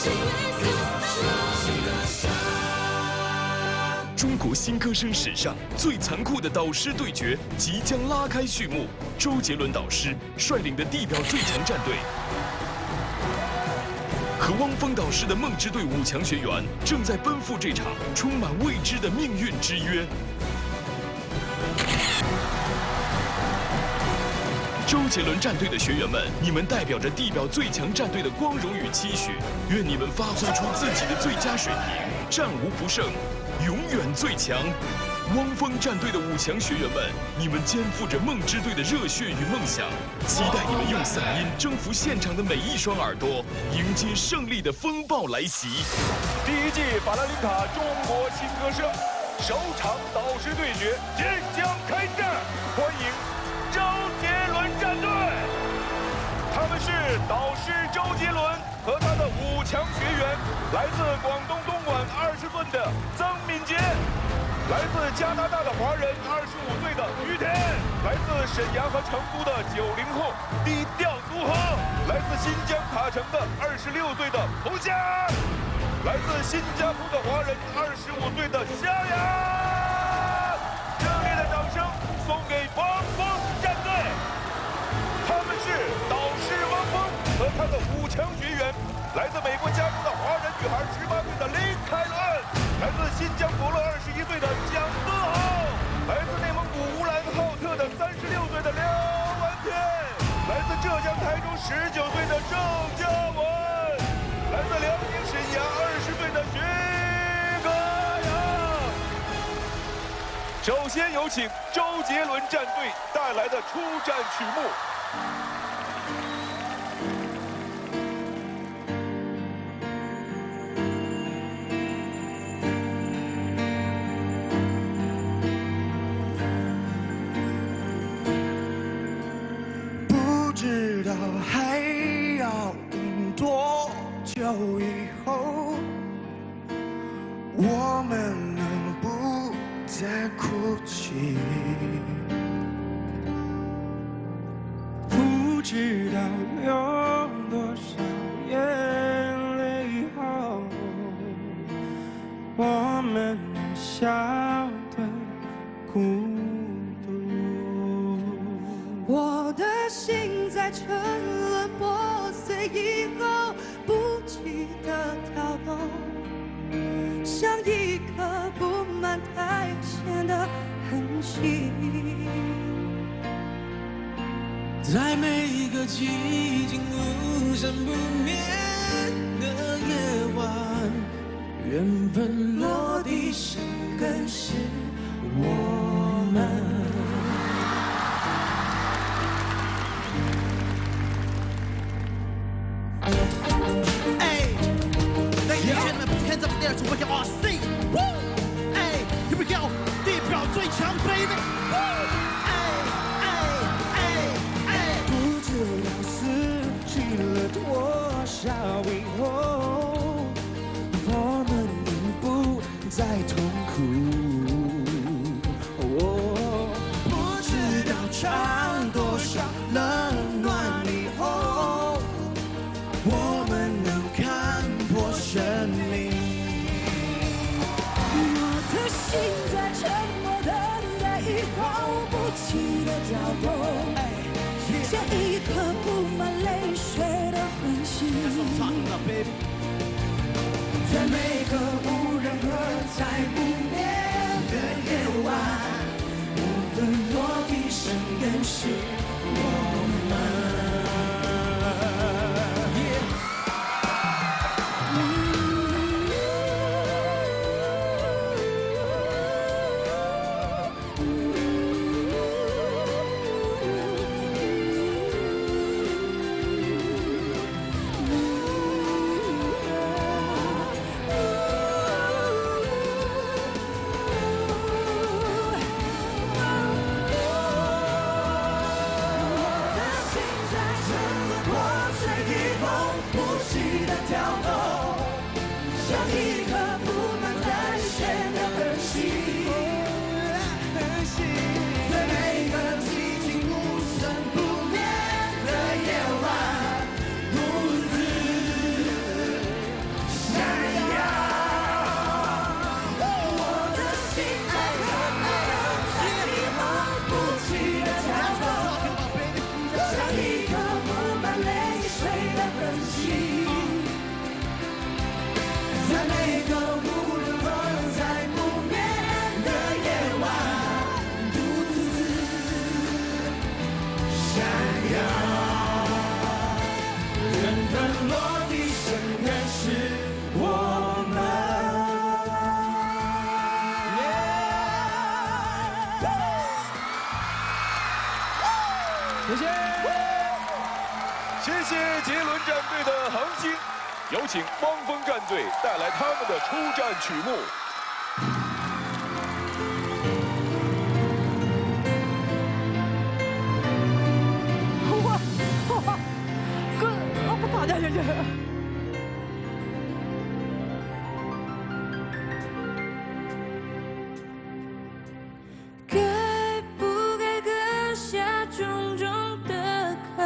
中国新歌声史上最残酷的导师对决即将拉开序幕，周杰伦导师率领的地表最强战队和汪峰导师的梦之队5强学员正在奔赴这场充满未知的命运之约。周杰伦战队的学员们，你们代表着地表最强战队的光荣与期许，愿你们发挥出自己的最佳水平，战无不胜，永远最强。汪峰战队的5强学员们，你们肩负着梦之队的热血与梦想，期待你们用嗓音征服现场的每一双耳朵，迎接胜利的风暴来袭。 第1季法兰林卡中国新歌声首场导师对决即将开战，欢迎周杰伦战队。他们是导师周杰伦和他的5强学员，来自广东东莞20岁的曾敏杰。来自加拿大的华人25岁的于天，来自沈阳和成都的90后低调组合，来自新疆塔城的26岁的侯佳，来自新加坡的华人25岁的夏雅。热烈的掌声送给汪峰战队，他们是导师汪峰和他的5强学员，来自美国加州的华人女孩18岁的林凯伦，来自新疆伯乐21岁的蒋思豪，来自内蒙古乌兰浩特的36岁的廖文天，来自浙江台州19岁的郑嘉文，来自辽宁沈阳20岁的徐可阳。首先有请周杰伦战队带来的出战曲目。 不知道还要等多久以后，我们能不再哭泣？不知道有多少眼泪后，我们能笑得孤独。 我的心在沉沦破碎以后，不记得跳动，像一颗布满苔藓的痕迹。 在每一个寂静无声不眠的夜晚，缘分落地生根是我们。Hands up there to what you all see. Woo! Hey, here we go. 地表最强 baby. Woo! Hey, hey, hey, hey. 不知道失去了多少以后，我们能不再痛苦。不知道尝多少冷暖以后，我们能看破生命。 心在沉默等待以后，不起的跳动，像一颗布满泪水的恒星，在每个无人喝彩不每个无论何在不眠的夜晚，独自闪耀。缘分落地生根是我们。 谢谢，谢谢杰伦战队的恒星，有请汪峰战队带来他们的出战曲目。 不打架去。该不该割下重重的壳，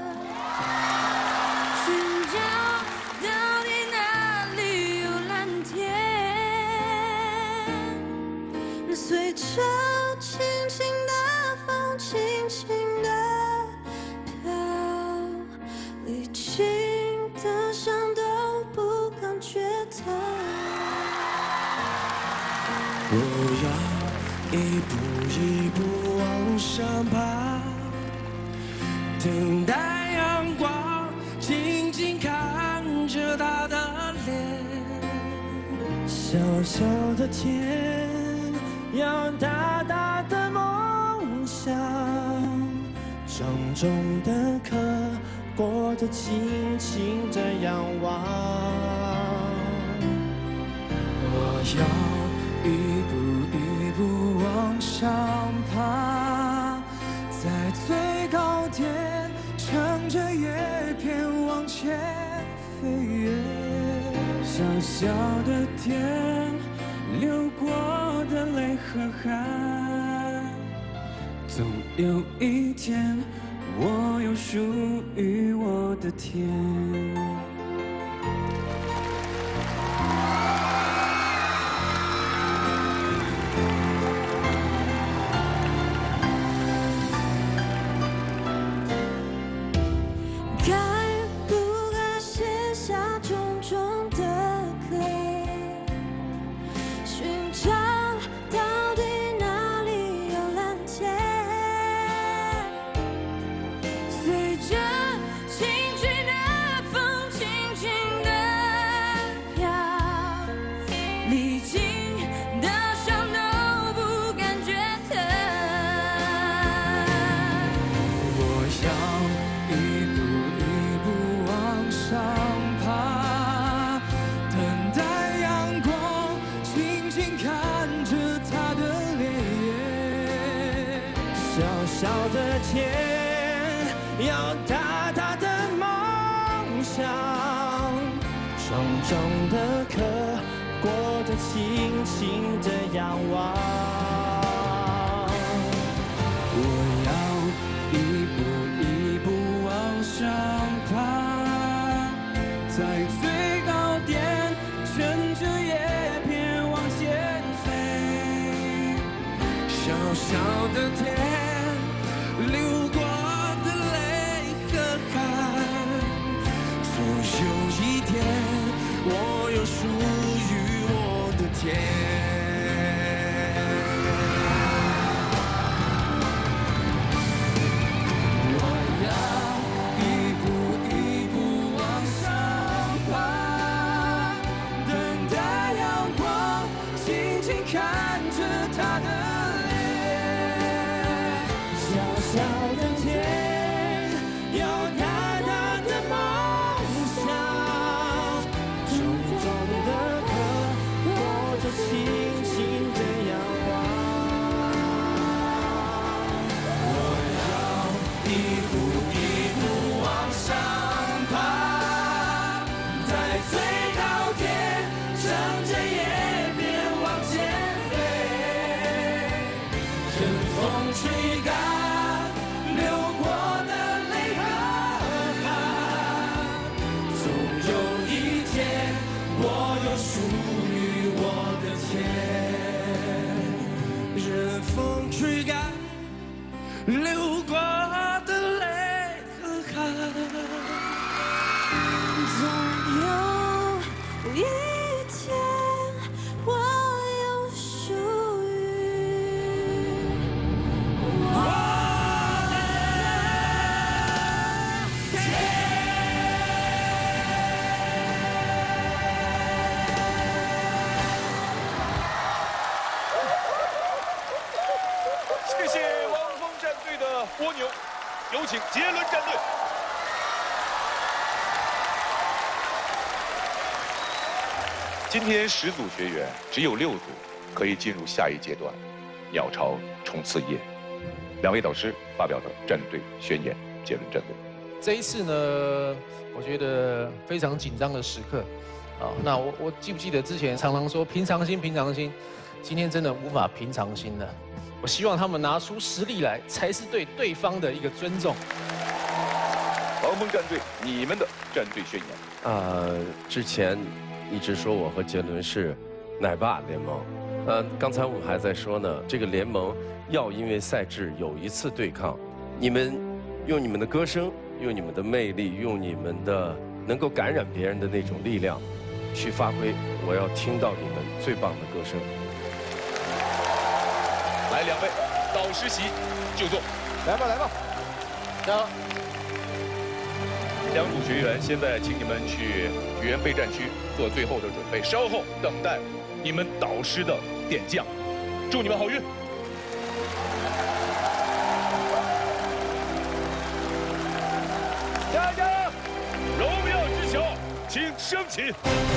寻找到底哪里有蓝天？随着轻轻的风，轻轻的飘，历经的伤都不感觉疼。 我要一步一步往上爬，等待阳光，静静看着他的脸。小小的天，要大大的梦想，重重的壳，过得轻轻的仰望。我要一步一步往上爬，在最高点乘着叶片往前飞跃。小小的天，流过的泪和汗，总有一天，我有属于我的天。 该不该卸下重重的壳，寻找到底哪里有蓝天？随着轻轻的风，轻轻的飘，历经的伤都不感觉疼。 我要一步一步往上爬，等待阳光，静静看着他的脸。小小的天，要大大的梦想，重重的壳，过得轻轻的仰望。我要一步一步往上爬，在最高点乘着叶片往前飞。小小的天，流过的泪和汗，总有一天，我有属于我的天。我要一步一步往上爬，等待阳光，静静看着他的脸。小小的天，要大大的梦想，重重的壳，过着轻轻的仰望。我要一步一步往上爬，在最高点乘着叶片往前飞。任风吹干流过的泪和汗，总有一天，我有属于我的天。任风吹干流过的泪和汗， 总有一天， 牛，有请杰伦战队。今天10组学员，只有6组可以进入下一阶段——鸟巢冲刺夜。2位导师发表的战队宣言，杰伦战队。 这一次呢，我觉得非常紧张的时刻。那我记不记得之前常常说平常心，平常心，今天真的无法平常心了。我希望他们拿出实力来，才是对对方的一个尊重。 王峰战队，你们的战队宣言。 之前一直说我和杰伦是奶爸联盟。刚才我们还在说呢，这个联盟要因为赛制有一次对抗，你们用你们的歌声，用你们的魅力，用你们的能够感染别人的那种力量，去发挥。我要听到你们最棒的歌声。 来，2位导师席就坐。 来吧，来吧，加油 ！2组学员，现在请你们去学员备战区做最后的准备，稍后等待你们导师的点将。祝你们好运！加油！荣耀之桥，请升起。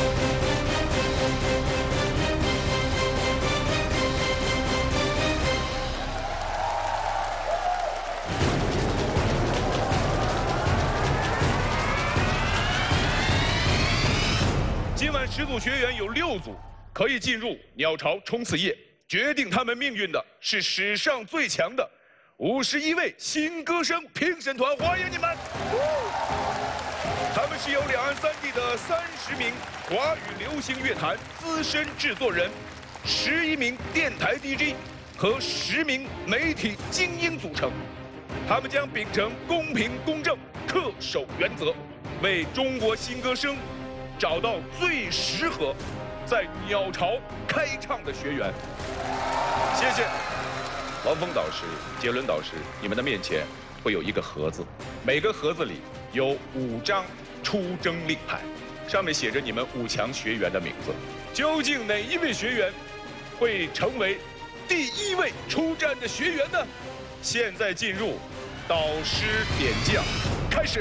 今晚10组学员有6组可以进入鸟巢冲刺夜，决定他们命运的是史上最强的51位新歌声评审团，欢迎你们！他们是由两岸3地的30名华语流行乐坛资深制作人、11名电台 DJ 和10名媒体精英组成，他们将秉承公平公正、恪守原则，为中国新歌声找到最适合在鸟巢开唱的学员。谢谢王峰导师、杰伦导师，你们的面前会有一个盒子，每个盒子里有5张出征令牌，上面写着你们5强学员的名字。究竟哪一位学员会成为第1位出战的学员呢？现在进入导师点将，开始。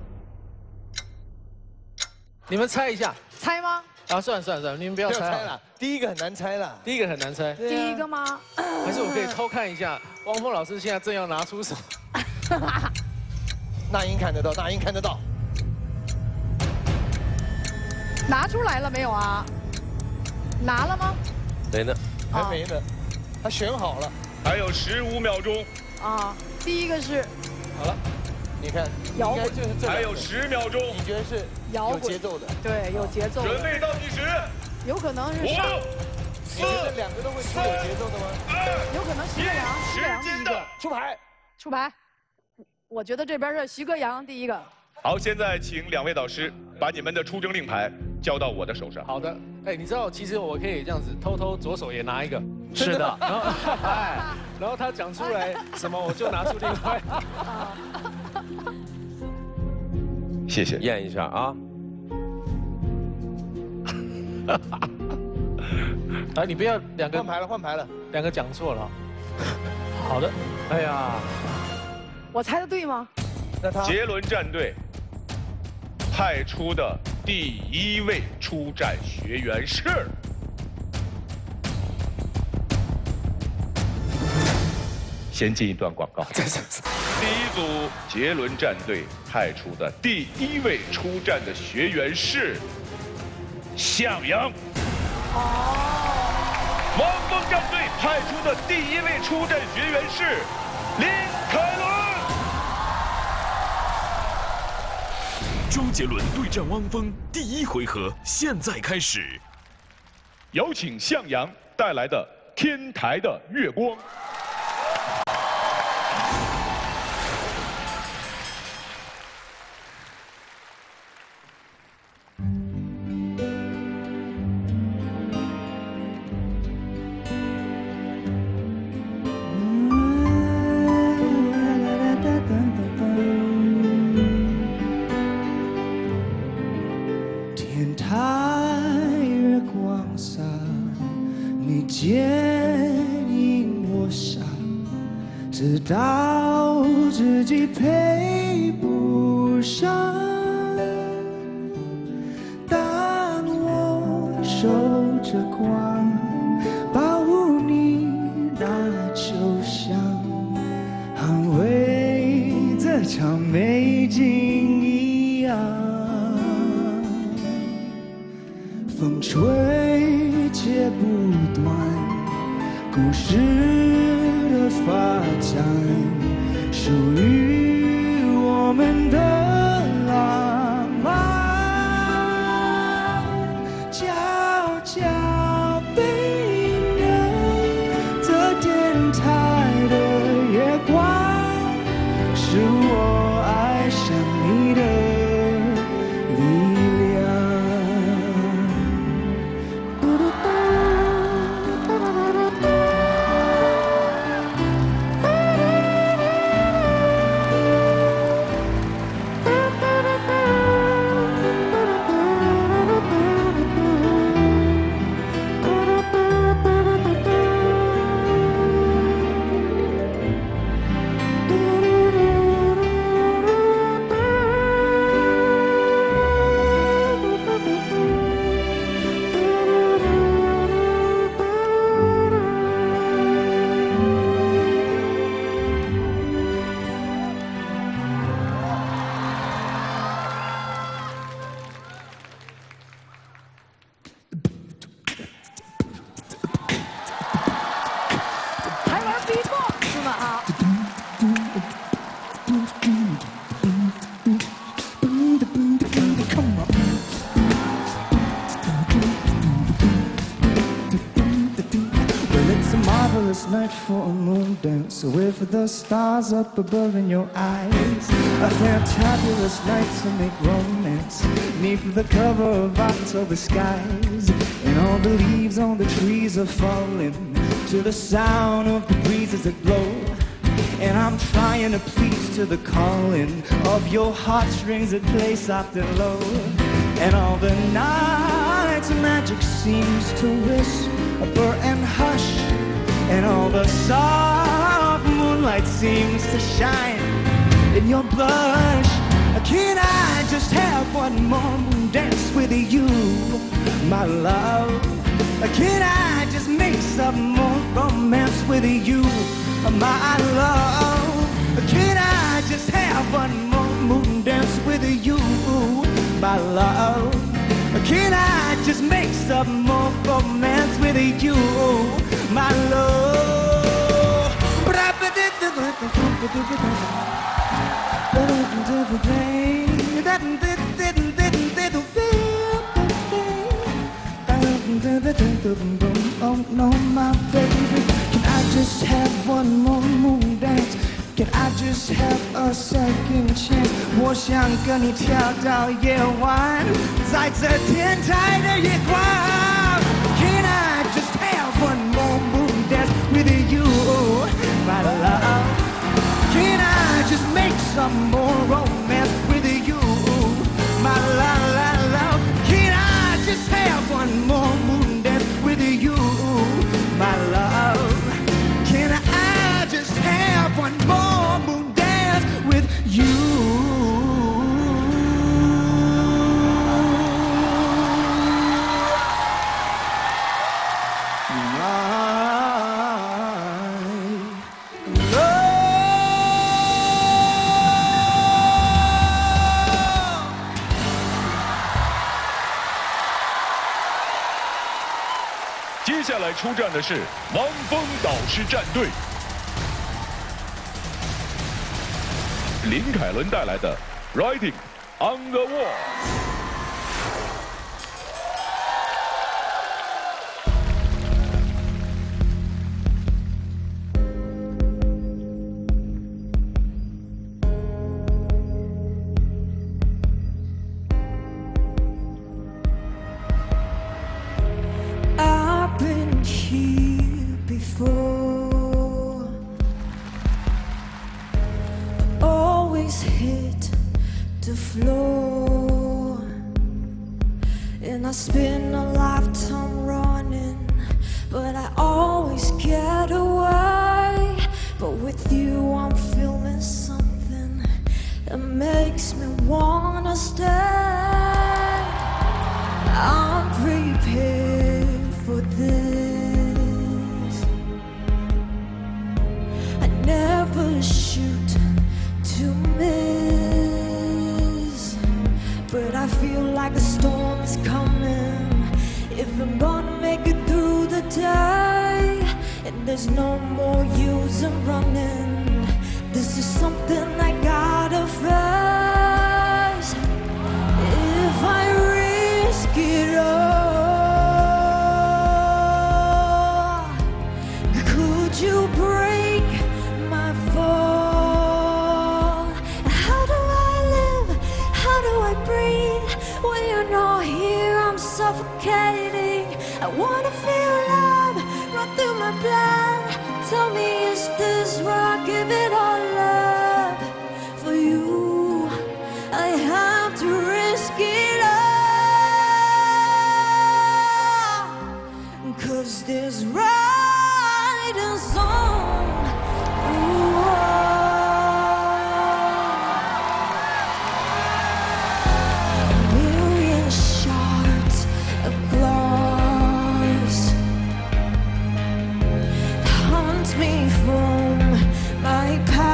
你们猜一下， 猜吗？ 算了，你们不要猜了。第一个很难猜了， 第一个很难猜。 第一个吗？ 还是我可以偷看一下，汪峰老师现在正要拿出什么？ 那英看得到，那英看得到。 拿出来了没有啊？拿了吗？ 没呢， 还没呢，他选好了。 还有15秒钟。 第一个是。 好了。你看， 摇滚就是这。 还有10秒钟， 你觉得是有节奏的？ 对，有节奏。 准备倒计时。 有可能是 5、4、 你觉得2个都会出有节奏的吗？ 有可能徐克阳，徐克阳第一个出牌。 出牌。我觉得这边是徐克阳第一个。 好，现在请2位导师把你们的出征令牌交到我的手上。 好的。你知道其实我可以这样子偷偷左手也拿一个。 是的。 然后他讲出来什么我就拿出另外。 谢谢， 验一下啊！ 你不要2个换牌了 ，2个讲错了。好的。哎呀， 我猜的对吗？ 那他杰伦战队派出的第1位出战学员是。先进一段广告。第1组杰伦战队派出的第1位出战的学员是向阳。汪峰战队派出的第1位出战学员是林凯伦。 周杰伦对战汪峰第1回合现在开始。 有请向阳带来的《天台的月光》。 天台月光下，你剪影我上，这知道自己配不上，但我守着光，保护你那球箱，捍卫这场美景一样。风吹切不断，故事的发展，属于我们的浪漫。悄悄被人，这电台的夜光，是我爱上你的力量。 还玩 B-box 呢啊！ Well, it's a marvelous night for a moon dance with the stars up above in your eyes. A fantabulous night to make romance neath the cover of October skies. And all the leaves on the trees are falling to the sound of the breezes that blow. And I'm trying to please to the calling of your heartstrings that play soft and low. And all the night's magic seems to whisper and hush. And all the soft moonlight seems to shine in your blush. Can I just have one more moon dance with you, my love? Can I just make some more romance with you, my love? Can I just have one more moon dance with you, my love? Can I just make some more romance with you, my love? Oh no, my baby, can I just have one more moon dance? Can I just have a second chance? 我想跟你跳到夜晚，在这天台的夜光。Can I just have one more moon dance with you, my love? Can I just make some more romance with you, my love? Can I just have one more moon dance with you, my love? Can I just have one more moon dance with you? My love. 接下来出战的是汪峰导师战队，林凯伦带来的《Writing on the Wall》。 I've been here before, always hit the floor, and I spend a lifetime running, but I always get away. But with With you, I'm feeling something that makes me wanna stay. I'm prepared for this. I never shoot to miss, but I feel like a storm is coming. If I'm gonna make it through the day, and there's no more use in running, this is something I gotta face. If I risk it all, could you break my fall? How do I live? How do I breathe? When you're not here, I'm suffocating. I wanna feel love run through my blood. Tell me, is this where I give it all up? For you, I have to risk it all. 'Cause this ride is on. A million shards of glass haunts me from my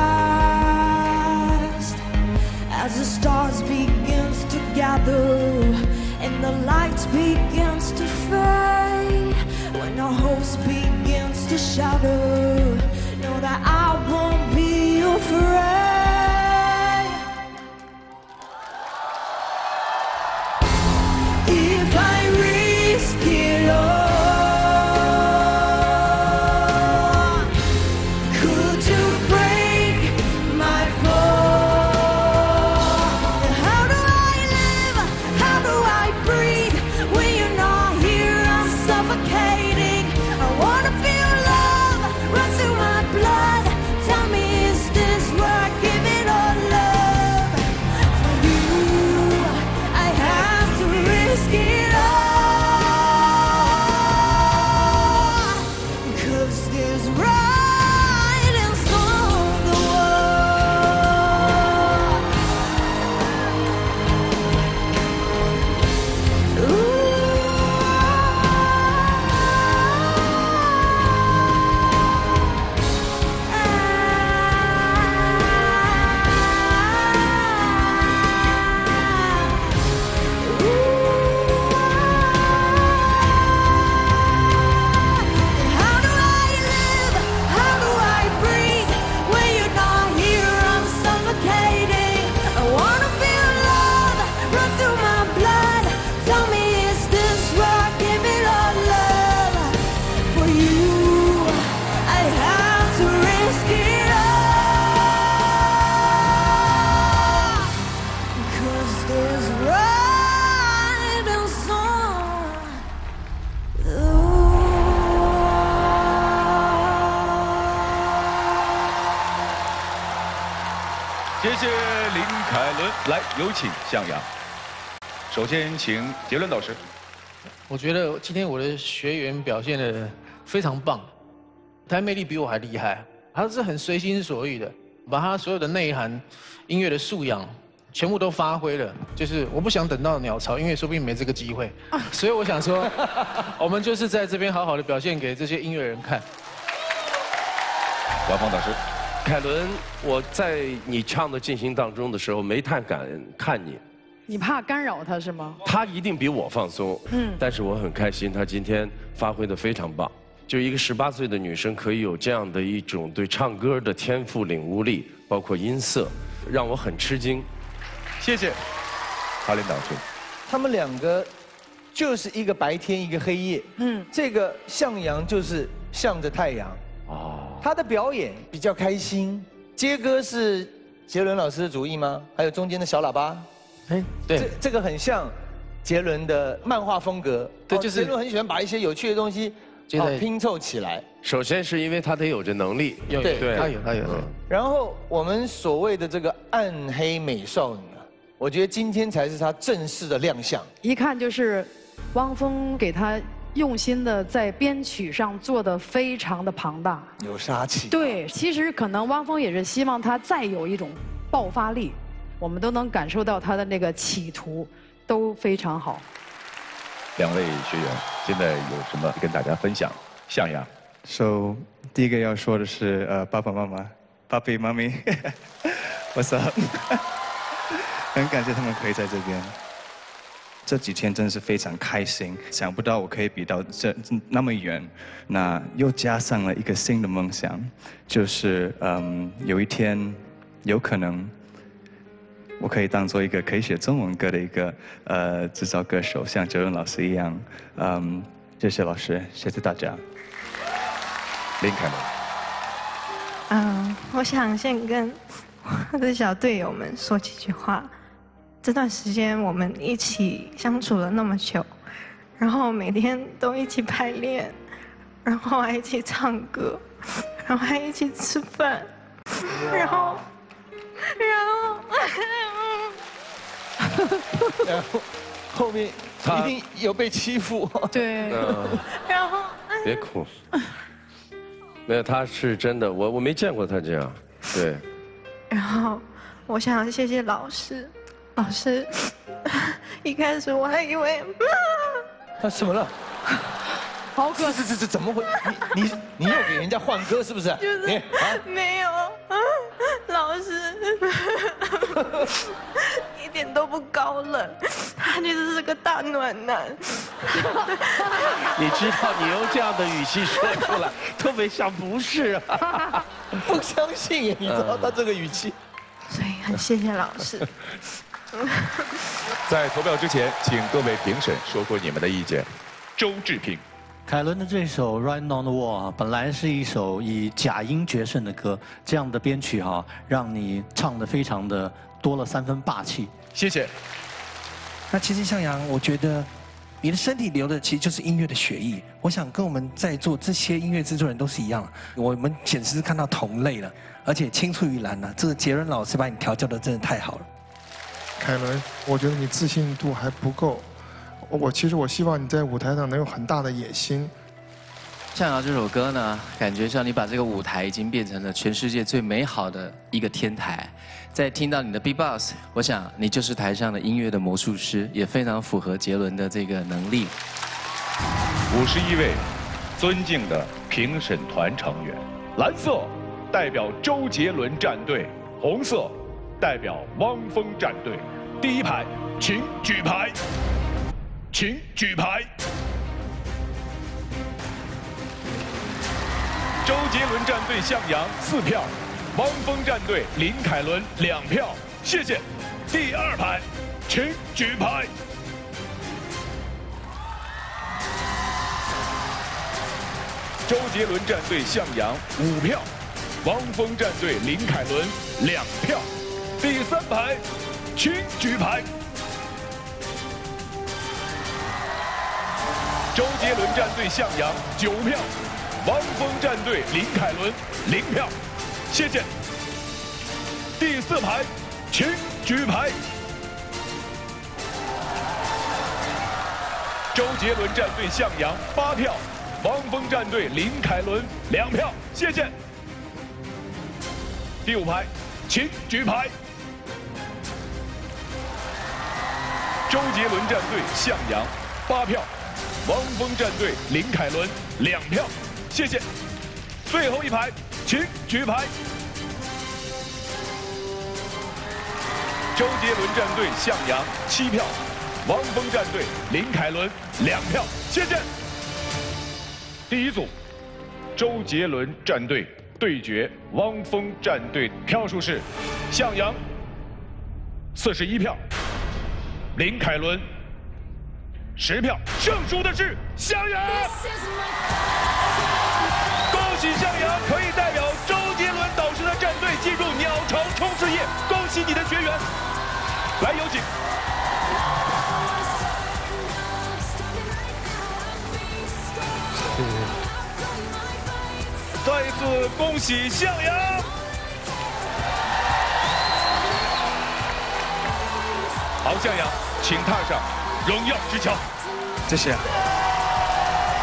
past. As the stars begins to gather and the lights begins to fade, when our hopes begins to shatter, know that I won't be afraid. If I risk it all, could you break my fall? How do I live? How do I breathe? When you're not here, I'm suffocating. I wanna feel love run through my blood. Tell me, is this where I give it all up? For you, I have to risk it all. 'Cause this ride is on the wall. Ooh. How do I live? How do I breathe? When you're not here, I'm suffocating. I wanna feel love run through my blood. Tell me, is this where I give it all up? For you, I have to risk it all. 'Cause this ride is on the wall. 谢谢林凯伦，来有请向阳。首先请杰伦导师。 我觉得今天我的学员表现的非常棒，他魅力比我还厉害，他是很随心所欲的，把他所有的内涵、音乐的素养全部都发挥了。就是我不想等到鸟巢，因为说不定没这个机会，所以我想说，我们就是在这边好好的表现给这些音乐人看。 王芳导师。 凯伦，我在你唱的进行当中的时候，没太敢看你。 你怕干扰他是吗？ 他一定比我放松，但是我很开心，他今天发挥得非常棒。就一个18岁的女生可以有这样的一种对唱歌的天赋领悟力，包括音色，让我很吃惊。 谢谢，哈林导师。 他们两个就是一个白天，一个黑夜。这个向阳就是向着太阳。他的表演比较开心。接歌是杰伦老师的主意吗？还有中间的小喇叭。 对， 这个很像杰伦的漫画风格。对，就是杰伦很喜欢把一些有趣的东西拼凑起来。 首先是因为他得有这能力， 对，他有。 然后我们所谓的这个暗黑美少女啊，我觉得今天才是她正式的亮相。 一看就是汪峰给她用心的在编曲上做的非常的庞大， 有杀气。 对，其实可能汪峰也是希望他再有一种爆发力，我们都能感受到他的那个企图都非常好。 两位学员现在有什么跟大家分享？向阳。 第一个要说的是爸爸妈妈，爸比妈咪，What's up？ 很感谢他们可以在这边。这几天真的是非常开心，想不到我可以比到那么远，那又加上了一个新的梦想，就是有一天有可能我可以当做一个可以写中文歌的一个制造歌手，像哲伦老师一样。谢谢老师，谢谢大家。 林凯伦。 我想先跟我的小队友们说几句话。这段时间我们一起相处了那么久，然后每天都一起排练，然后还一起唱歌，然后还一起吃饭，然后后面一定有被欺负。 对。 然后别哭。没有，他是真的，我没见过他这样。对。 然后我想谢谢老师。老师，一开始我还以为他怎么了？ 好可这怎么会？你又给人家换歌是不是？ 就是没有，老师一点都不高冷，他就是个大暖男。 你知道你用这样的语气说出来，特别像不是啊。 不相信，你知道他这个语气。 所以很谢谢老师。 在投票之前，请各位评审说说你们的意见。周志平， 凯伦的这首《Right on the Wall》本来是一首以假音决胜的歌，这样的编曲让你唱得非常的多了3分霸气。 谢谢。 那其实向阳，我觉得你的身体流的其实就是音乐的血液。我想跟我们在座这些音乐制作人都是一样的，我们简直是看到同类了，而且青出于蓝了。这个杰伦老师把你调教的真的太好了。 凯伦，我觉得你自信度还不够。其实我希望你在舞台上能有很大的野心。 向阳这首歌呢，感觉上你把这个舞台已经变成了全世界最美好的一个天台。在听到你的 B-box， 我想你就是台上的音乐的魔术师，也非常符合杰伦的这个能力。 51位尊敬的评审团成员，蓝色代表周杰伦战队，红色代表汪峰战队。第一排，请举牌，请举牌。周杰伦战队向阳4票，汪峰战队林凯伦2票，谢谢。第二排，请举牌。周杰伦战队向阳5票，汪峰战队林凯伦2票。第三排，请举牌。周杰伦战队向阳9票，汪峰战队林凯伦0票，谢谢。第四排，请举牌。周杰伦战队向阳8票，汪峰战队林凯伦2票，谢谢。第五排，请举牌。周杰伦战队向阳8票，汪峰战队林凯伦2票，谢谢。最后一排，请举牌。周杰伦战队向阳7票，汪峰战队林凯伦2票，谢谢。第一组，周杰伦战队对决汪峰战队，票数是向阳41票，林凯伦10票，胜出的是向阳。恭喜向阳可以代表周杰伦导师的战队进入鸟巢冲刺夜，恭喜你的学员，来有请。再一次恭喜向阳。好，向阳，请踏上荣耀之桥。 谢谢。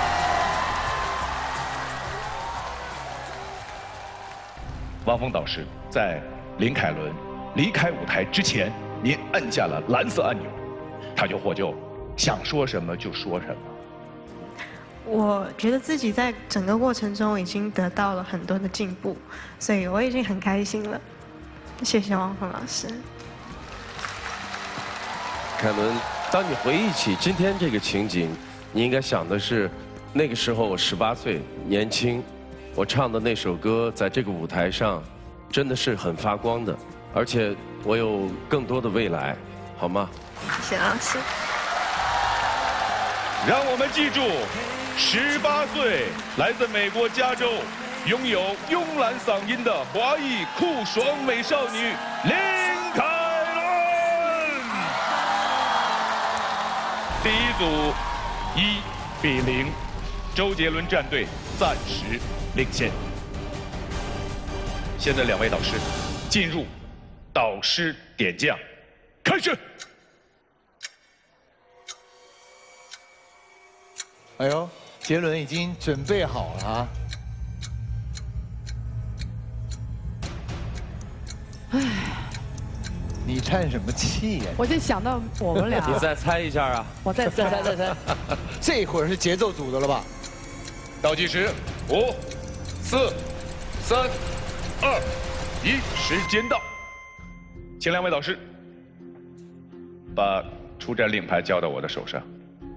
汪峰导师，在林凯伦离开舞台之前，您按下了蓝色按钮，他就获救，想说什么就说什么。 我觉得自己在整个过程中已经得到了很多的进步，所以我已经很开心了。谢谢汪峰老师。 凯伦，当你回忆起今天这个情景，你应该想的是，那个时候我18岁，年轻，我唱的那首歌在这个舞台上，真的是很发光的，而且我有更多的未来，好吗？ 谢谢老师。 让我们记住，18岁，来自美国加州，拥有慵懒嗓音的华裔酷爽美少女林凯伦。第一组1比0，周杰伦战队暂时领先。现在2位导师进入导师点将，开始。 哎呦，杰伦已经准备好了啊！ 唉， 你叹什么气呀？ 我就想到我们俩。 你再猜一下啊！ 我再猜。 这会儿是节奏组的了吧？ 倒计时，5、4、3、2、1，时间到。请2位导师把出战令牌交到我的手上。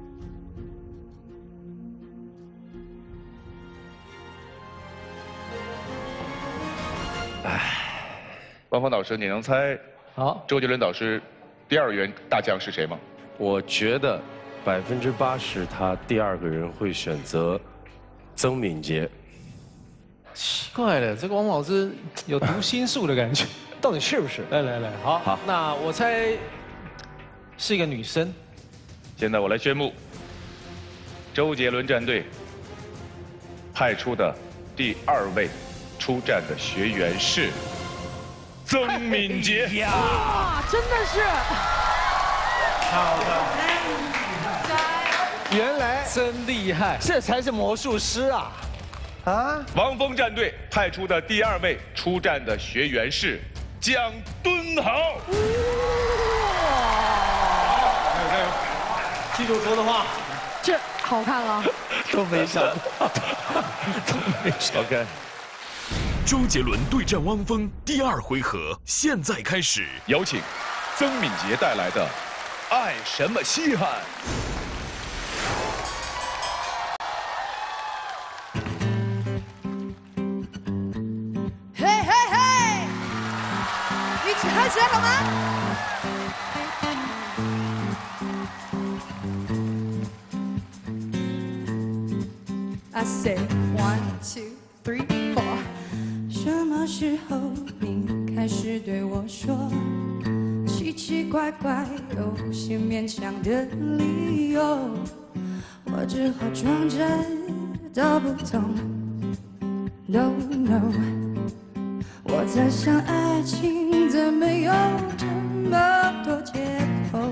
汪峰导师，你能猜好周杰伦导师第2员大将是谁吗？ 我觉得80%他第2个人会选择曾敏杰。 奇怪了，这个汪老师有读心术的感觉， 到底是不是？ 来，好，那我猜是一个女生。 现在我来宣布，周杰伦战队派出的第2位出战的学员是曾敏杰。 哇，真的是！ 好的， 原来真厉害， 这才是魔术师啊！啊！ 汪峰战队派出的第2位出战的学员是蒋敦豪。 加油！记住说的话。 这好看了。 都没想到， OK。 周杰伦对战汪峰第2回合，现在开始。 有请曾敏杰带来的《爱什么稀罕》。 嘿嘿嘿，一起嗨起来好吗？I say 1, 2, 3, 4。什么时候你开始对我说奇奇怪怪有些勉强的理由？我只好装着都不懂。No no， 我在想爱情怎么有这么多借口？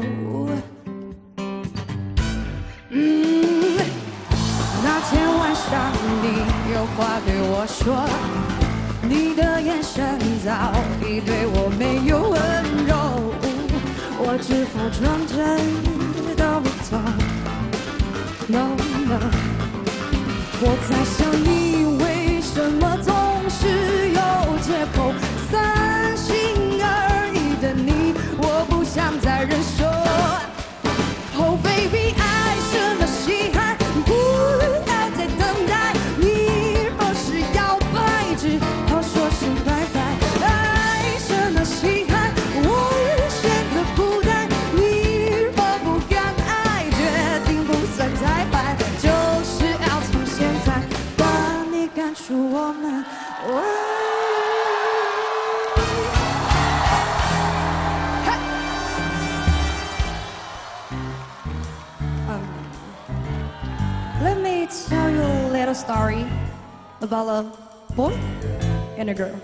那天晚上你有话对我说，你的眼神早已对我没有温柔，我只好装着都不懂。No no， 我在想你为什么总是有借口，三心二意的你，我不想再忍受。Oh baby， 爱什么稀罕，不要再等待。你若是要白纸，好说声拜拜。爱什么稀罕，我选择孤单。你若不敢爱，决定不算太坏，就是要从现在把你赶出我们。Let me tell you a little story about a boy and a girl.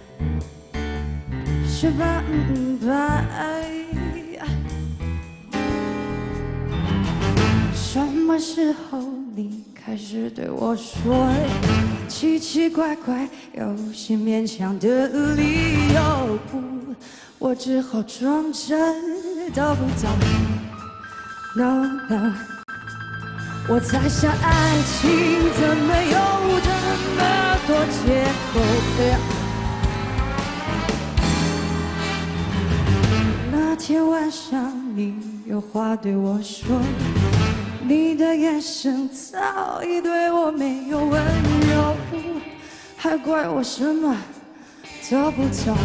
是吧？什么时候你开始对我说奇奇怪怪，有些勉强的理由，我只好装着得不到你。No no， 我在想爱情怎么有这么多借口？那天晚上你有话对我说，你的眼神早已对我没有温柔，还怪我什么都不懂。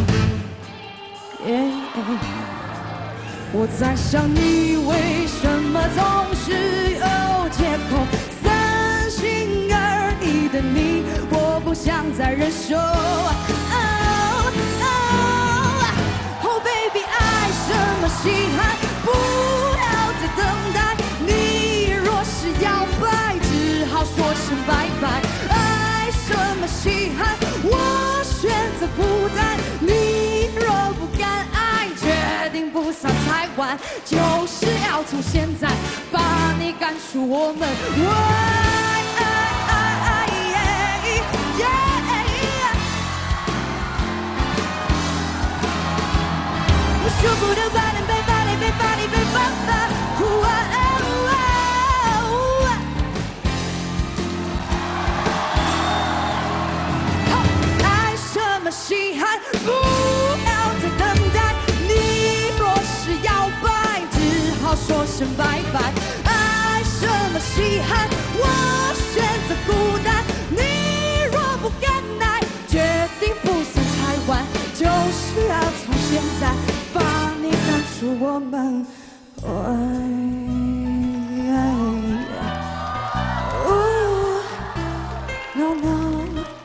我在想你为什么总是有借口，三心二意的你，我不想再忍受。Oh baby， 爱什么稀罕，不要再等待。你若是要拜，只好说声拜拜。爱什么稀罕，我选择孤单。你若不敢爱，决定不散才晚，就是要从现在把你赶出我们。舍不得把脸被把脸被把你被放大。爱什么稀罕，不要再等待。你若是要拜，只好说声拜拜。爱什么稀罕，我选择孤单。你若不敢爱，决定不散才晚，就是要从现在把你赶出我们。No no。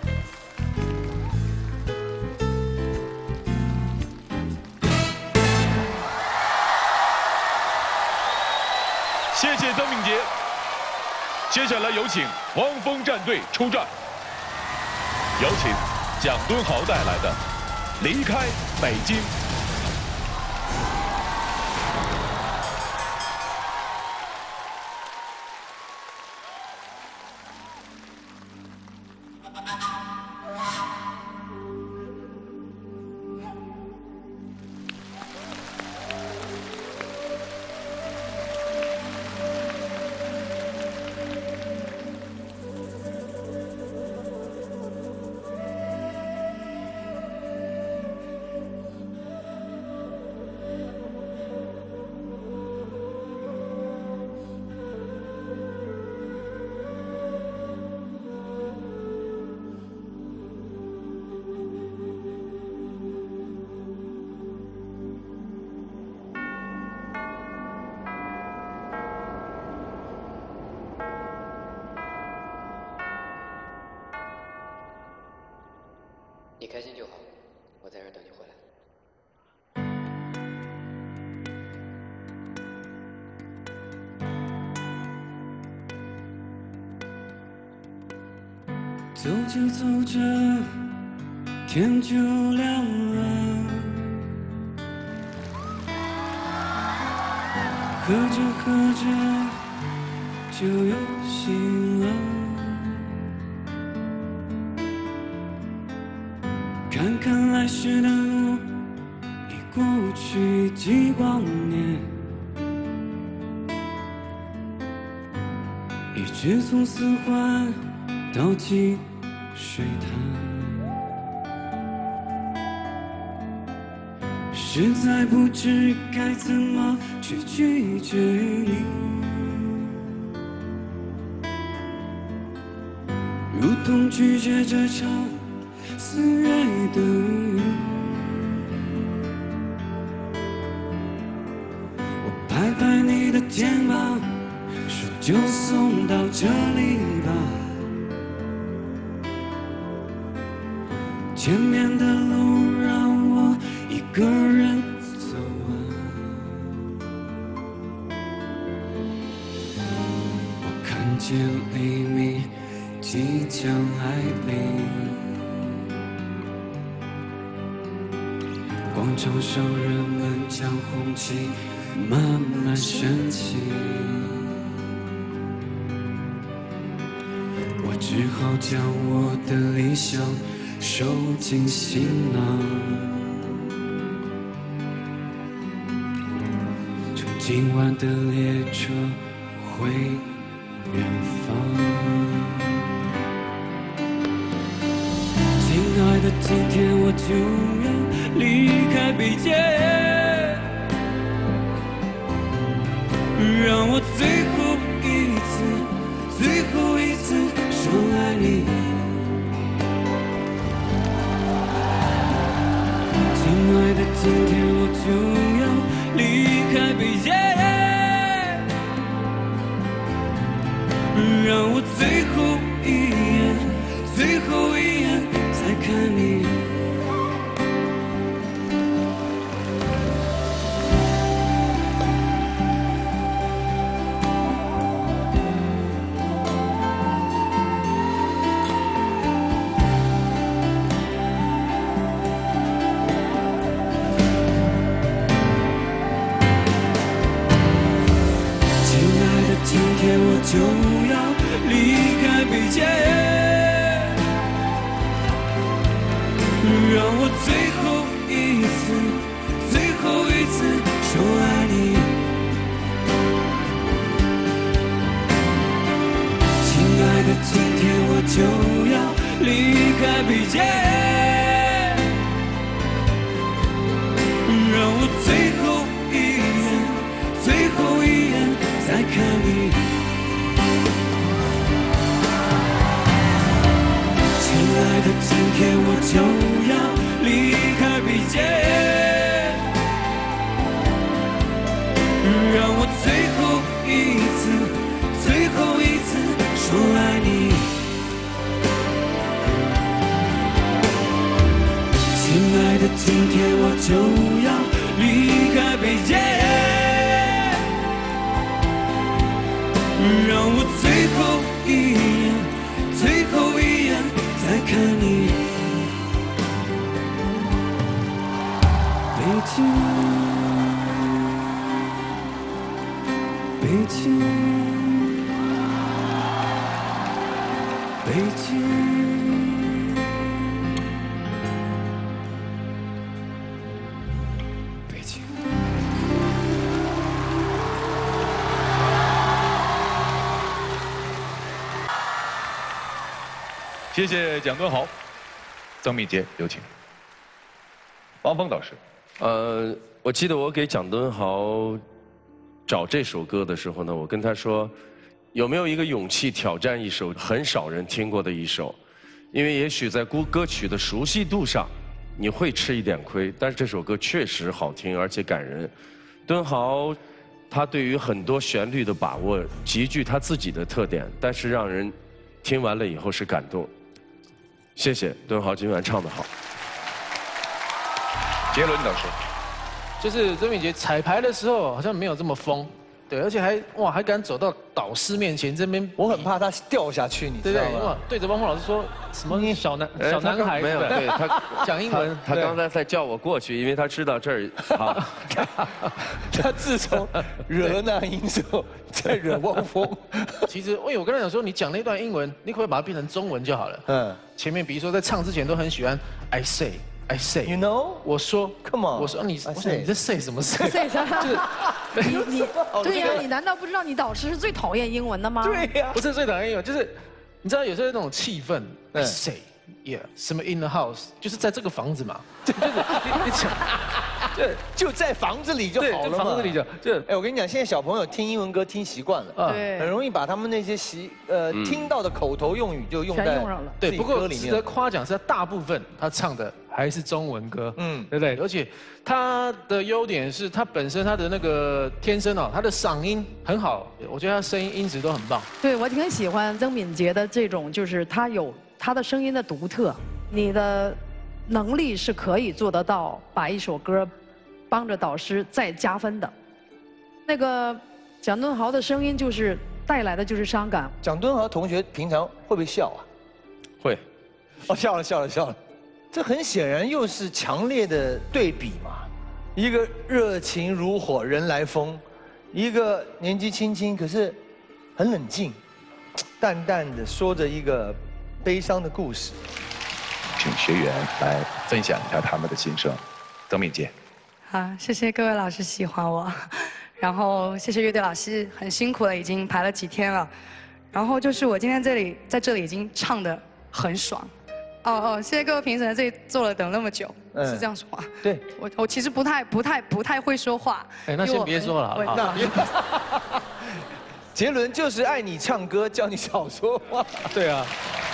谢谢曾敏杰。接下来有请汪峰战队出战，有请蒋敦豪带来的《离开北京》。 你开心就好，我在这儿等你回来。 走着走着，天就亮了；喝着喝着，就又醒了。看看来时的路，已过去几光年，一直从四环到积水潭，实在不知该怎么去拒绝你，如同拒绝这场4月的雨。我拍拍你的肩膀，说就送到这里吧，前面的路让我一个人走完。我看见黎明即将来临，广场上人们将红旗慢慢升起，我我只好将我的理想收进行囊，乘今晚的列车回远方。亲爱的，今天我就要离开北京，让我最后一次说爱你。亲爱的，今天我就要离开北京，让我最后一眼再看你。我就要离开北京，让我最后一次说爱你。亲爱的，今天我就要离开北京，让我最后一眼再看你。亲爱的，今天我就要离开北京，让我最后一次说爱你。亲爱的，今天我就要离开北京，让我最后一眼再看你。北京，北京，北京。 谢谢蒋敦豪，曾敏杰有请。汪峰导师， 我记得我给蒋敦豪找这首歌的时候呢，我跟他说，有没有一个勇气挑战一首很少人听过的一首？因为也许在歌曲的熟悉度上，你会吃一点亏，但是这首歌确实好听而且感人。敦豪，他对于很多旋律的把握极具他自己的特点，但是让人听完了以后是感动。谢谢敦豪，今晚唱得好。 杰伦导师， 就是曾敏杰彩排的时候好像没有这么疯，对，而且还敢走到导师面前这边， 我很怕他掉下去，你知道吗？ 哇，对着汪峰老师说什么小男孩没有，对他讲英文， 他刚才在叫我过去，因为他知道这儿好。 他自从惹那英手，再惹汪峰。 其实，我跟他讲说，你讲那段英文，你可不可以把它变成中文就好了？嗯，前面比如说在唱之前都很喜欢 I say，you know， 我说 ，come on， 我说你在 say 什么 say？ say 啥？你对呀，你难道不知道你导师是最讨厌英文的吗？ 对呀， 不是最讨厌英文，就是你知道有时候那种气氛 ，I say，yeah， 什么 in the house， 就是在这个房子嘛，就是你讲。 就在房子里就好了嘛。 房子里就哎，我跟你讲，现在小朋友听英文歌听习惯了， 对， 很容易把他们那些听到的口头用语就用在对。不过值得夸奖是，大部分他唱的还是中文歌，对不对？而且他的优点是他本身他的那个天生他的嗓音很好，我觉得他声音音质都很棒。 对，我挺喜欢曾敏杰的这种，就是他有他的声音的独特，你的能力是可以做得到，把一首歌帮着导师再加分的。那个蒋敦豪的声音就是带来的就是伤感。 蒋敦豪同学平常会不会笑啊？ 会。 哦，笑了。这很显然又是强烈的对比嘛，一个热情如火人来疯，一个年纪轻轻可是很冷静， 淡淡的说着一个悲伤的故事。 请学员来分享一下他们的心声。曾敏杰。 好，谢谢各位老师喜欢我，然后谢谢乐队老师，很辛苦了，已经排了几天了。然后就是我今天在这里已经唱得很爽。谢谢各位评审在这里坐了等那么久，是这样说话。 对， 我其实不太会说话。 哎，那先别说了，好。 杰伦就是爱你唱歌，叫你少说话。 对啊。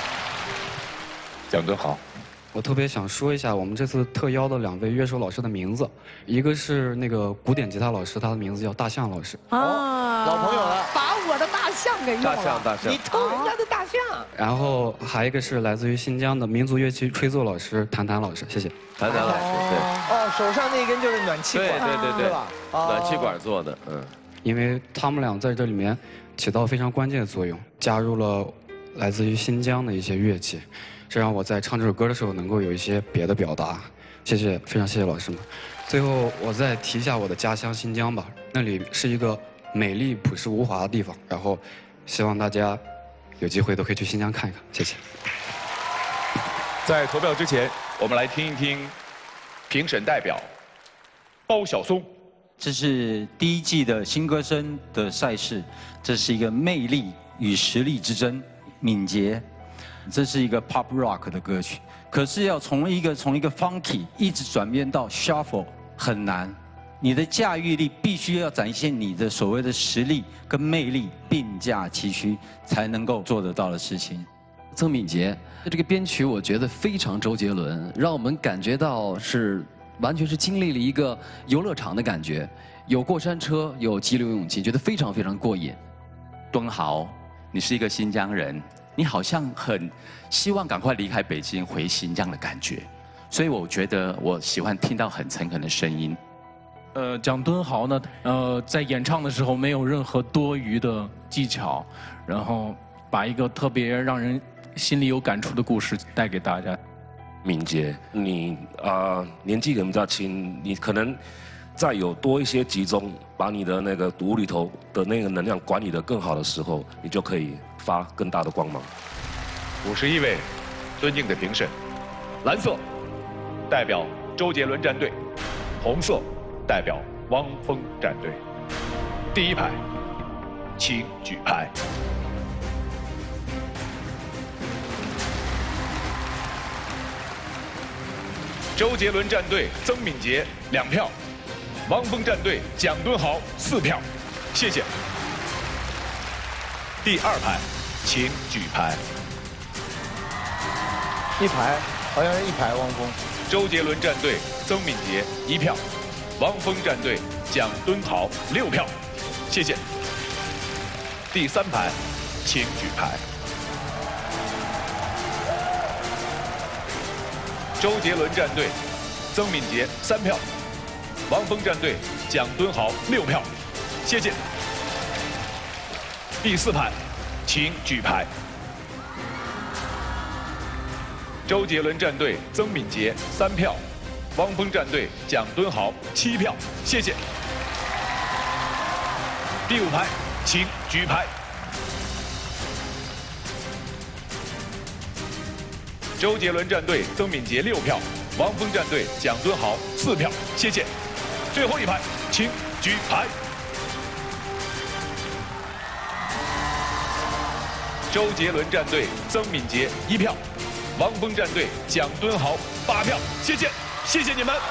蒋敦豪。 我特别想说一下我们这次特邀的2位乐手老师的名字，一个是那个古典吉他老师，他的名字叫大象老师。 老朋友了， 把我的大象给用了。 大象， 你偷人家的大象。 然后还有一个是来自于新疆的民族乐器吹奏老师谭老师，谢谢。 谭老师，对。 手上那根就是暖气管， 对吧？ 暖气管做的， 因为他们俩在这里面起到非常关键的作用，加入了来自于新疆的一些乐器。这让我在唱这首歌的时候能够有一些别的表达，谢谢，非常谢谢老师们。最后我再提一下我的家乡新疆吧，那里是一个美丽朴实无华的地方，然后希望大家有机会都可以去新疆看一看，谢谢。 在投票之前，我们来听一听评审代表包晓松。 这是第1季的新歌声的赛事，这是一个魅力与实力之争，敏捷。这是一个 pop rock 的歌曲，可是要从一个 funky 一直转变到 shuffle 很难，你的驾驭力必须要展现你的所谓的实力跟魅力并驾齐驱，才能够做得到的事情。 曾敏杰这个编曲，我觉得非常周杰伦，让我们感觉到完全是经历了一个游乐场的感觉，有过山车，有激流勇进，觉得非常非常过瘾。 敦豪，你是一个新疆人。你好像很希望赶快离开北京回新疆的感觉，所以我觉得我喜欢听到很诚恳的声音。 蒋敦豪呢，在演唱的时候没有任何多余的技巧，然后把一个特别让人心里有感触的故事带给大家。 敏捷，你年纪可能比较轻，你可能再有多一些集中，把你的那个毒里头的那个能量管理得更好的时候，你就可以发更大的光芒。 51位尊敬的评审，蓝色代表周杰伦战队，红色代表汪峰战队。第1排，请举牌。周杰伦战队曾敏杰2票，汪峰战队蒋敦豪4票，谢谢。第2排，请举牌。 1排，好像是1排汪峰。 周杰伦战队曾敏杰1票，汪峰战队蒋敦豪6票，谢谢。第3排，请举牌。周杰伦战队曾敏杰3票，汪峰战队蒋敦豪6票，谢谢。第4排，请举牌。周杰伦战队曾敏杰3票，汪峰战队蒋敦豪7票，谢谢。第5排，请举牌。周杰伦战队曾敏杰6票，汪峰战队蒋敦豪4票，谢谢。最后1排，请举牌。周杰伦战队曾敏杰1票，汪峰战队蒋敦豪8票，谢谢，谢谢你们。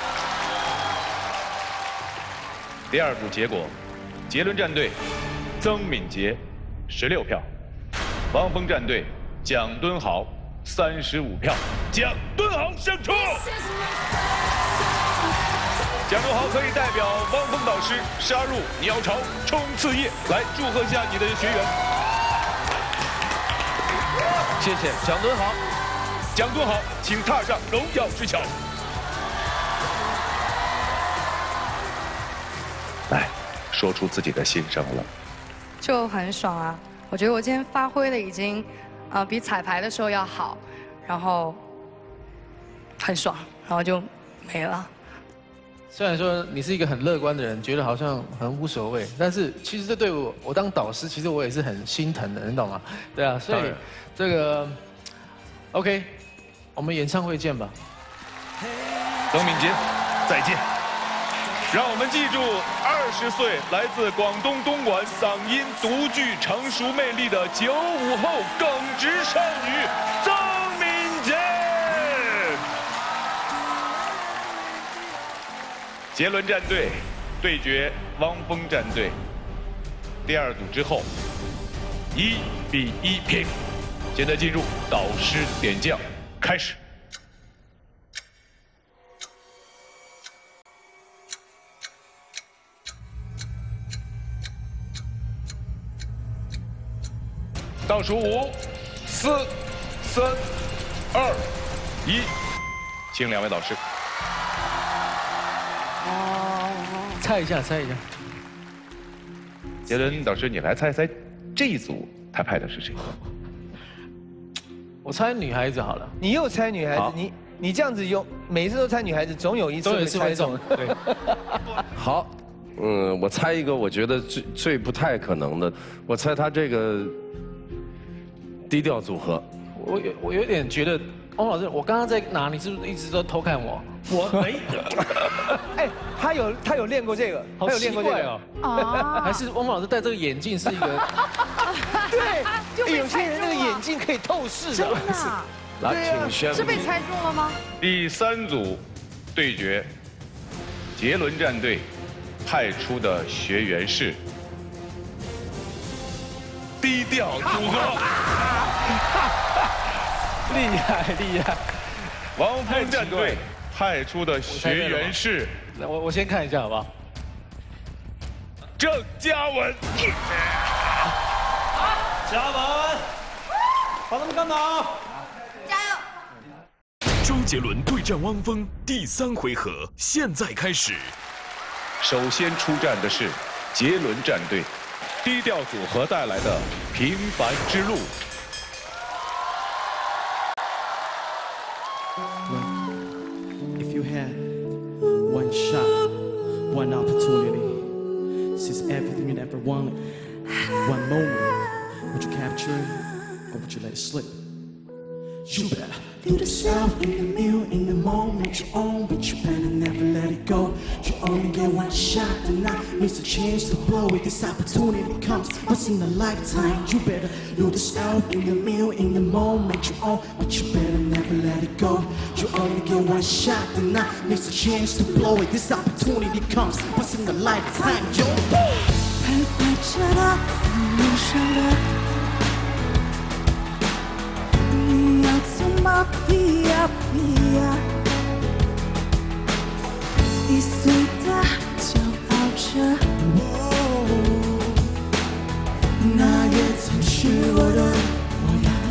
第2组结果，杰伦战队曾敏杰16票，汪峰战队蒋敦豪35票，蒋敦豪胜出。蒋敦豪可以代表汪峰导师杀入鸟巢冲刺夜，来祝贺一下你的学员。 谢谢蒋敦豪。 蒋敦豪，请踏上荣耀之桥。来，说出自己的心声了。 就很爽啊！我觉得我今天发挥的已经，比彩排的时候要好，然后很爽，然后就没了。 虽然说你是一个很乐观的人，觉得好像很无所谓，但是其实这对我当导师，其实我也是很心疼的，你懂吗？对啊，所以这个 OK， 我们演唱会见吧。 曾敏杰，再见。让我们记住，20岁来自广东东莞，嗓音独具成熟魅力的95后耿直少女曾敏杰。杰伦战队对决汪峰战队，第2组之后1比1平。现在进入导师点将，开始。倒数5、4、3、2、1，请2位导师。 猜一下。 杰伦导师，你来猜这一组他派的是谁？ 我猜女孩子好了。 你又猜女孩子，你这样子用，每一次都猜女孩子，总有一次会猜中。 对。 好，我猜一个，我觉得最不太可能的，我猜他这个低调组合。 我有点觉得，汪老师，我刚刚在哪？你是不是一直都偷看我？我没。 哎，他有练过这个， 好奇怪哦。啊。还是汪老师戴这个眼镜是一个。 对，有些人那个眼镜可以透视的。 真的。 来，请宣布。 是被猜中了吗？ 第3组对决，杰伦战队派出的学员是低调组合。 厉害！ 汪峰战队派出的学员是， 我先看一下好不好？ 郑嘉文。 嘉文，把他们干倒！ 加油！ 周杰伦对战汪峰第3回合，现在开始。 首先出战的是杰伦战队，低调组合带来的《平凡之路》。 If you had one shot, one opportunity, since everything you ever wanted, one moment, would you capture it or would you let it slip? You better do the self in the mirror in the moment you own, but you better never let it go. You only get one shot and not miss a chance to blow it. This opportunity comes once in a lifetime. You better do the self in the mirror in the moment you own, but you better never let it go. You only get one shot and not miss a chance to blow it. This opportunity comes once in a lifetime. Yo, 徘徊着的路上的。你要怎么飞呀飞呀？易碎的骄傲着， 那也曾是我的模样。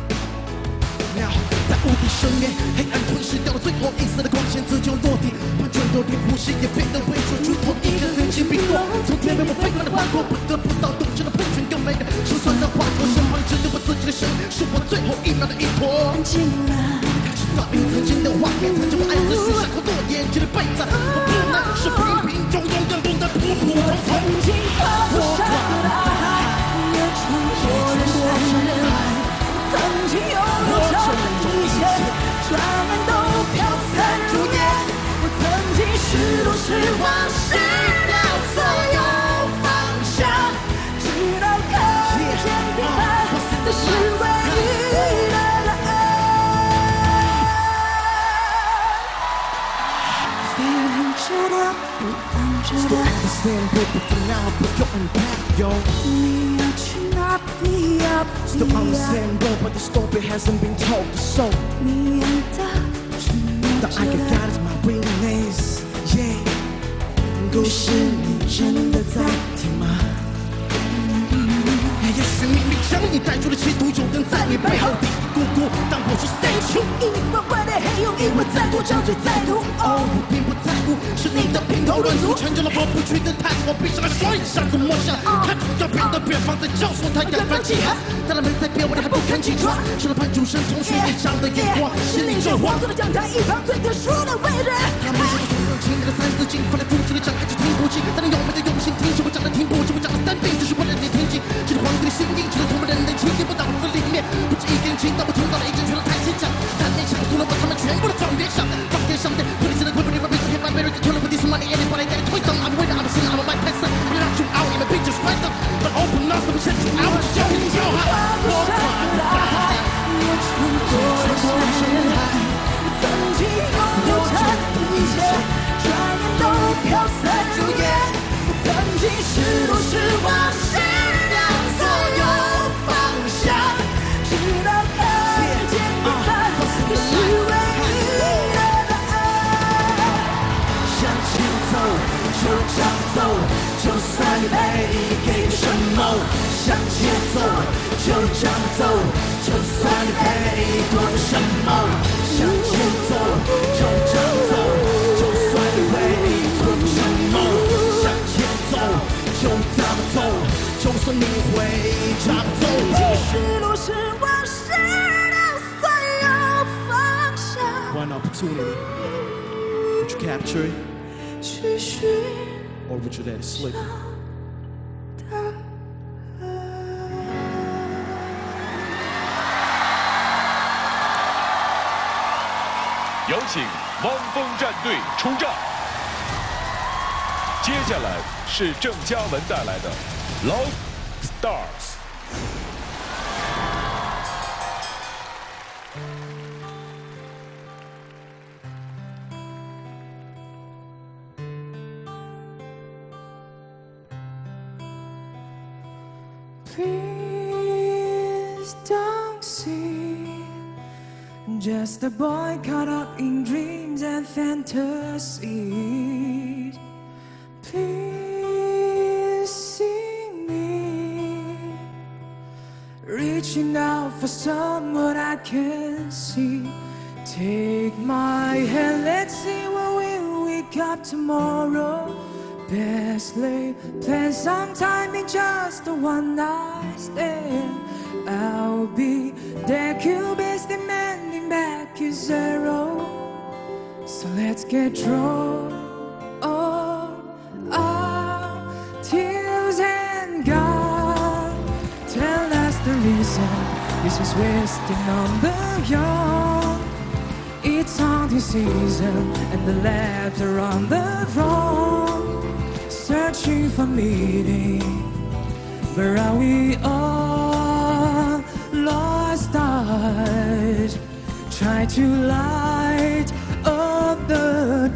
在无底深渊，黑暗吞噬掉了最后一丝的光线，自就落地，完全都连呼吸也变得微弱，如同一个人间冰落。从天被我飞快的划过，不得不到动身的喷泉，更没的心酸的话，从身旁只对我自己的神，是我最后一秒的依托。 安静了。 把你曾经的画面，曾经我爱自己，闪过多眼睛的背子，我平淡是平平中永远不能普普通通。 曾经放不下的大海，也穿过人山人海。曾经拥有着一切，转眼都飘散如烟。我曾经是多是往失掉所有方向，直到看见平凡才是唯一的答案。飞行着的，不安着的，你要去哪里呀？ Still on the same road, but the story hasn't been told. So, the I can guide is my weakness. Yeah， 故事你真的在听吗？也许命运将你带出了歧途，有人在你背后嘀咕咕，但我说 stay true。 因为我的黑有因为再多张嘴再毒。 哦，我并不在乎是你的评头论足，成就了我不去的态度，我闭上了双眼，下次摸下，看着照片的远方在教唆他扬帆起航。当然没在变，我还不堪击穿，受了判主生同学脸上的眼光，是你这黄色的讲台一旁最特殊的位置。他们是不热情的三字经，快来付出的讲爱就听不进，但你有没有用心听？是我讲的听不进，我讲的3遍，就是为了你听进。这是皇帝的心音，这是同为人类情节不倒的里面，不止一个人听到，我听到了一整群的台前讲，但没抢夺了我他们全部的状元赏，放天上的，不理智的会不会把被黑白没人给吞了，不敌什么你 anybody that推动 I'm winning I'm a sinner I'm a my pastor I'm not you out in the pictures right up but open up so we set you out to show you your heart 我跨不来我穿过深海曾经拥有着一切转眼都飘散如烟曾经是多是往事让所有放下直到看见你在这是唯一的答案向前走就这样走就算你被给什么向前走就这样走就算你被多什么向前走就这样走就算你被多什么向前走就这样走就算你会这样走是路是往事的所有方向 One opportunity Would you capture it? Or would you let it slip? 有请汪峰战队出战。接下来是郑嘉文带来的《Lost Stars》。 Please don't see just a boy caught up in dreams and fantasies. Please see me reaching out for someone I can see. Take my hand, let's see where we'll wake up tomorrow. Best laid plans sometime in just a one night stand. I'll be there, Cubase demanding back is zero. So let's get drunk on our tears and God. Tell us the reason this is wasting on the young. It's hunting season and the labs are on the run. Searching for meaning, where are we all? Lost stars, try to light up the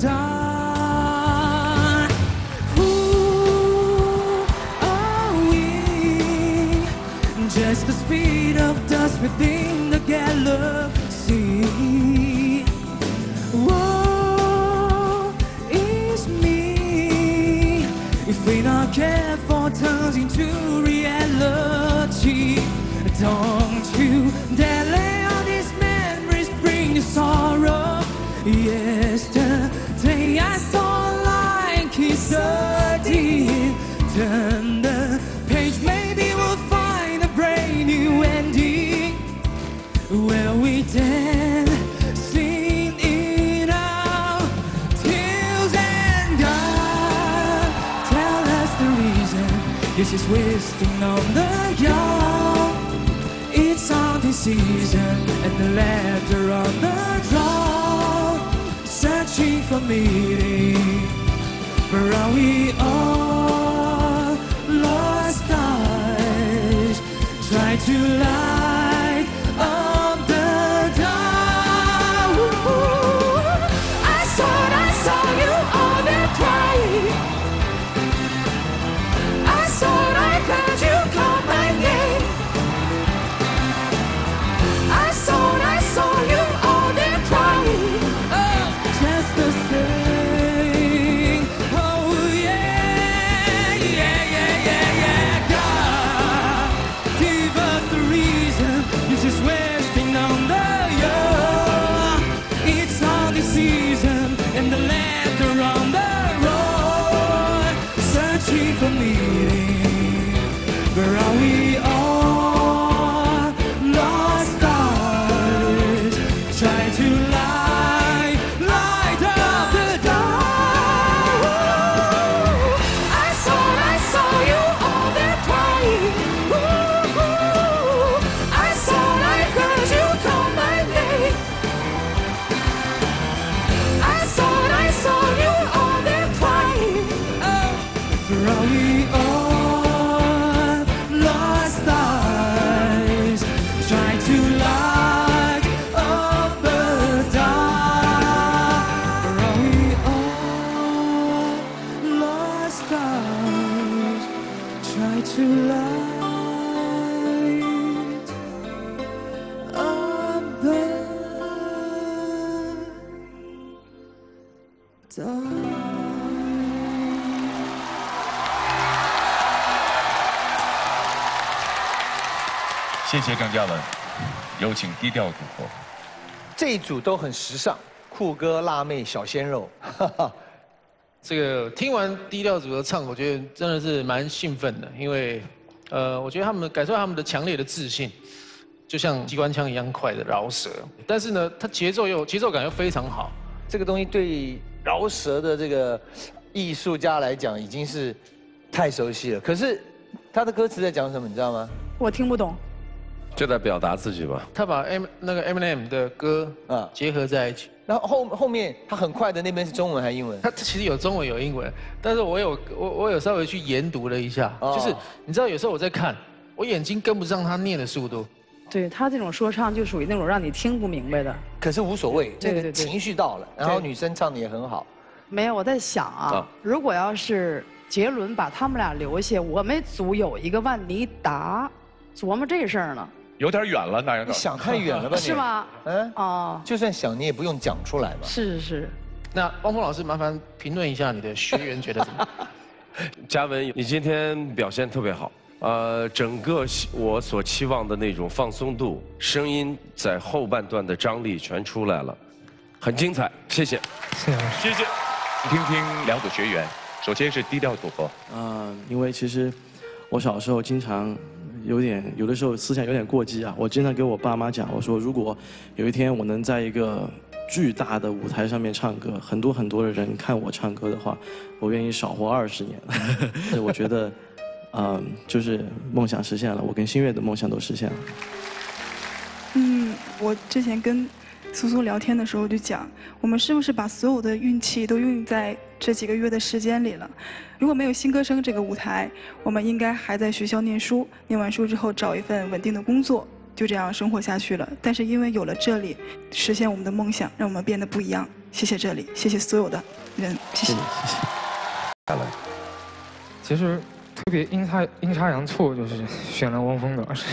dark. Who are we? Just the speed of dust within the galaxy. Woe is me if we're not careful, turns into reality. Don't you dare lay all these memories, bring you sorrow. Yesterday I saw like it's 13. Turn the page, maybe we'll find a brand new ending. Where we dancing in our tears and God. Tell us the reason this is wasting on the young. It's hunting season and the labs are on the draw. Searching for meaning, where are we all? Lost stars, try to light up the dark. I saw you all there crying. I thought I heard you call my name. I saw you all there crying. Oh, just the same. 谢谢郑嘉文，有请低调组合。 这一组都很时尚，酷哥、辣妹、小鲜肉。 这个听完低调组合唱，我觉得真的是蛮兴奋的，因为我觉得他们感受到他们的强烈的自信，就像机关枪一样快的饶舌，但是呢，它节奏感又非常好。 这个东西对饶舌的这个艺术家来讲已经是太熟悉了。可是他的歌词在讲什么，你知道吗？ 我听不懂。 就在表达自己嘛。 他把那个 Eminem 的歌结合在一起。 然后后面他很快的那边是中文还是英文？ 他其实有中文有英文，但是我有稍微去研读了一下，就是你知道有时候我在看，我眼睛跟不上他念的速度。 对他这种说唱就属于那种让你听不明白的。 可是无所谓， 对对对， 情绪到了，然后女生唱的也很好。 没有，我在想啊，如果要是杰伦把他们俩留下，我们组有一个万妮达，琢磨这事儿呢。 有点远了，那样。 你想太远了吧？ 是吗？ 嗯。哦。就算想，你也不用讲出来嘛。 是是。 那汪峰老师，麻烦评论一下你的学员觉得怎么样？ 嘉文，你今天表现特别好。整个我所期望的那种放松度，声音在后半段的张力全出来了，很精彩，谢谢。 谢谢。听听两组学员，首先是低调组合。 因为其实我小时候经常有的时候思想有点过激啊，我经常给我爸妈讲，我说如果有一天我能在一个巨大的舞台上面唱歌，很多的人看我唱歌的话，我愿意少活20年。所以我觉得。就是梦想实现了，我跟新月的梦想都实现了。 我之前跟苏苏聊天的时候就讲，我们是不是把所有的运气都用在这几个月的时间里了？如果没有新歌声这个舞台，我们应该还在学校念书，念完书之后找一份稳定的工作，就这样生活下去了。但是因为有了这里，实现我们的梦想，让我们变得不一样。谢谢这里，谢谢所有的人，谢谢。 其实。特别阴差阳错，就是选了汪峰老师。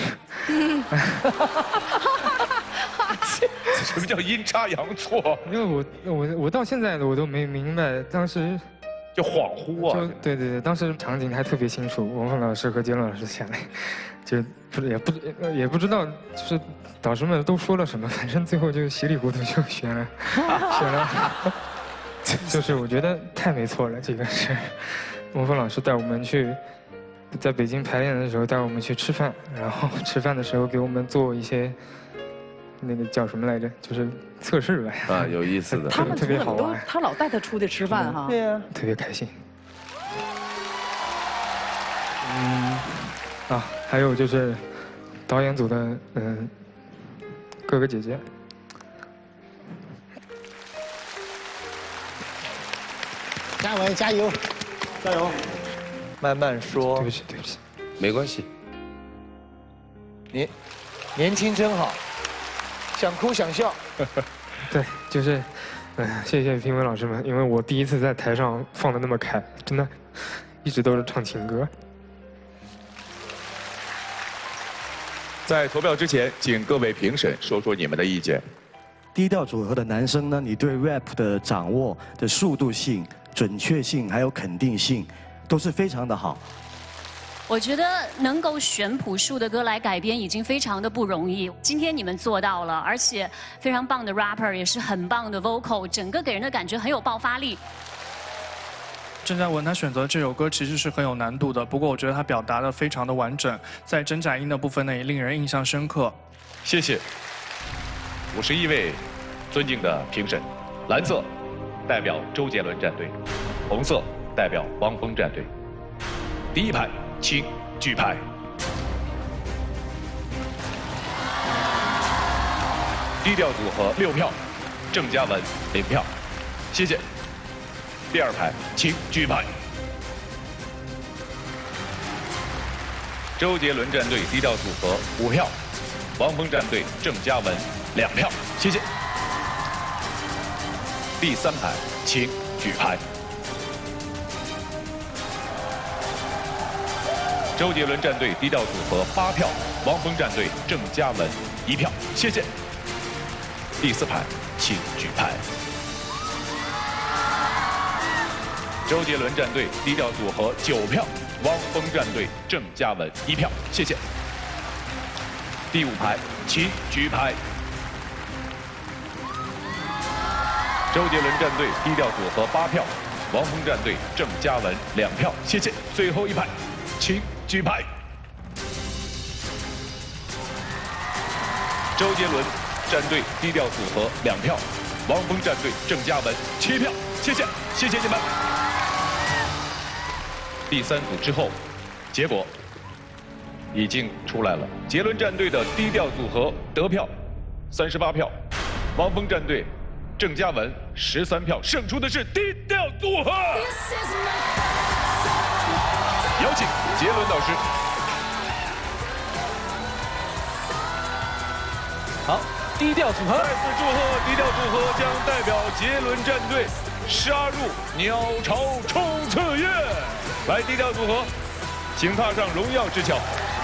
什么叫阴差阳错？ 因为我到现在我都没明白，当时就恍惚啊。 对，当时场景还特别清楚，汪峰老师和杰伦老师下来，就也不知道，就是导师们都说了什么，反正最后就稀里糊涂就选了，就是我觉得太没错了，这个是汪峰老师带我们去。在北京排练的时候带我们去吃饭，然后吃饭的时候给我们做一些那个叫什么来着，就是测试呗。 有意思的， 他们特别好玩。 他老带他出去吃饭哈。 对呀， 特别开心。还有就是导演组的哥哥姐姐。 嘉文加油，加油。慢慢说。 对不起， 没关系。 年轻真好，想哭想笑。 对，就是，谢谢评委老师们，因为我第一次在台上放得那么开，真的，一直都是唱情歌。 在投票之前，请各位评审说说你们的意见。 低调组合的男生呢，你对 rap 的掌握的速度性、准确性还有肯定性。都是非常的好。 我觉得能够选朴树的歌来改编已经非常的不容易，今天你们做到了，而且非常棒的 rapper 也是很棒的 vocal， 整个给人的感觉很有爆发力。 郑嘉文他选择这首歌其实是很有难度的，不过我觉得他表达的非常的完整，在真假音的部分呢也令人印象深刻。 谢谢。51位尊敬的评审，蓝色代表周杰伦战队，红色代表汪峰战队。第一排，请举牌。低调组合6票，郑嘉文0票，谢谢。第二排，请举牌。周杰伦战队低调组合5票，汪峰战队郑嘉文2票，谢谢。第三排，请举牌。周杰伦战队低调组合8票，汪峰战队郑嘉文1票，谢谢。第四排，请举牌。周杰伦战队低调组合9票，汪峰战队郑嘉文1票，谢谢。 第5排，请举牌。周杰伦战队低调组合8票，王峰战队郑嘉文2票，谢谢。最后1排，请举牌。周杰伦战队低调组合2票，王峰战队郑嘉文7票，谢谢，谢谢你们。第3组之后，结果已经出来了。杰伦战队的低调组合得票38票，王峰战队郑嘉文13票，胜出的是低调组合。有请杰伦导师。 好，低调组合。 再次祝贺低调组合将代表杰伦战队杀入鸟巢冲刺夜。来，低调组合，请踏上荣耀之桥。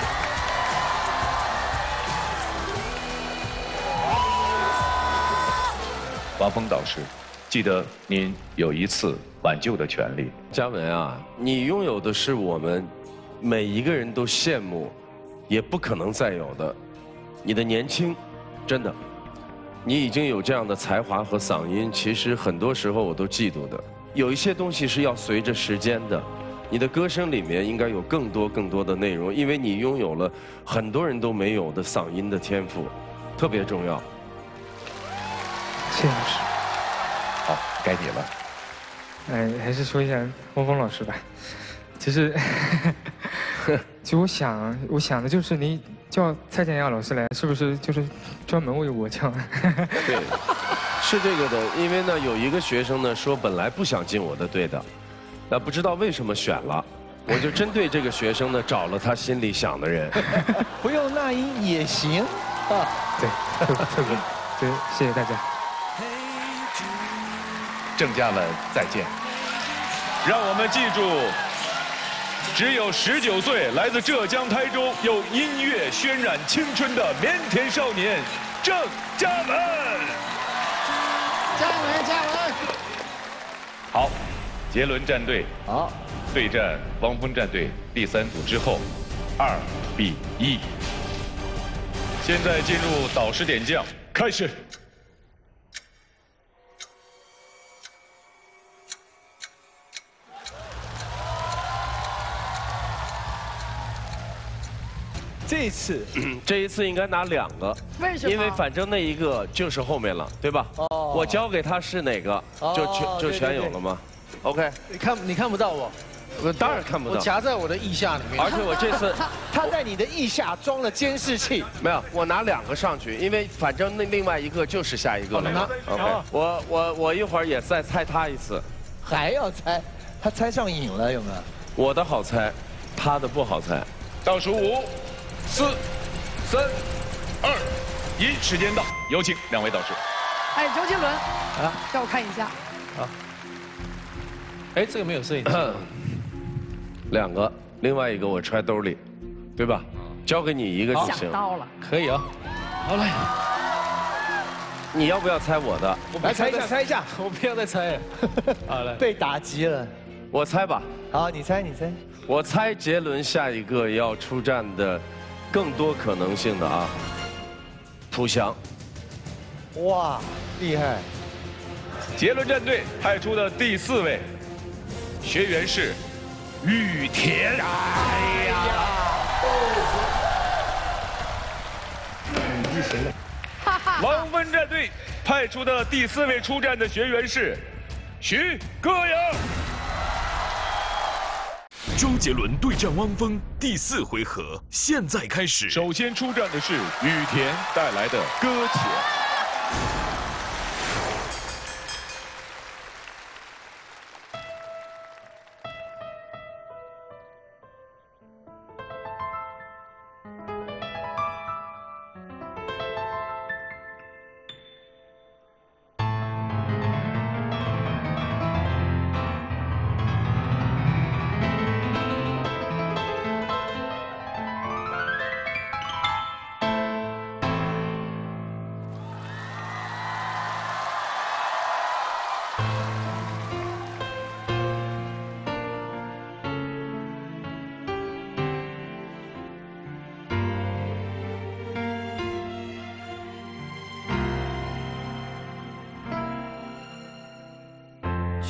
王峰导师，记得您有一次挽救的权利。 嘉文啊，你拥有的是我们每一个人都羡慕，也不可能再有的，你的年轻，真的，你已经有这样的才华和嗓音，其实很多时候我都嫉妒的。有一些东西是要随着时间的，你的歌声里面应该有更多的内容，因为你拥有了很多人都没有的嗓音的天赋，特别重要。 谢谢老师。 好，该你了。 还是说一下汪峰老师吧。其实，我想的就是你叫蔡健雅老师来，是不是就是专门为我叫？ 对，是这个的。因为呢，有一个学生呢说本来不想进我的队的，那不知道为什么选了，我就针对这个学生呢找了他心里想的人。 不用那英也行啊。 对，特别，对，谢谢大家。 郑嘉文，再见。让我们记住，只有19岁，来自浙江台州，有音乐渲染青春的腼腆少年郑嘉文。 嘉文。 好，杰伦战队好对战汪峰战队第3组之后，2比1。现在进入导师点将，开始。 这一次应该拿2个， 为什么？ 因为反正那一个就是后面了，对吧？哦，我交给他是哪个，就全有了吗 ？OK。 你看不到我， 我当然看不到， 我夹在我的腋下里面。 而且我这次他在你的腋下装了监视器。 没有，我拿2个上去，因为反正那另外一个就是下一个了。OK， 我一会儿也再猜他一次。 还要猜？他猜上瘾了有没有？ 我的好猜，他的不好猜。 倒数5、4、3、2、1，时间到，有请2位导师。 哎，周杰伦，啊，让我看一下。 好。哎，这个没有摄影机。 2个，另外一个我揣兜里，对吧？交给你一个就行。 想到了， 可以啊。好嘞。 你要不要猜我的？ 来猜一下，猜一下。 我不要再猜了。好嘞。 被打击了。 我猜吧。 好，你猜，你猜。 我猜杰伦下一个要出战的更多可能性的啊，涂翔。 哇，厉害！ 杰伦战队派出的第4位学员是羽田。哎呀！ 你行了。 王峰战队派出的第4位出战的学员是徐歌阳。 周杰伦对战汪峰第4回合，现在开始。 首先出战的是羽田带来的《搁浅》。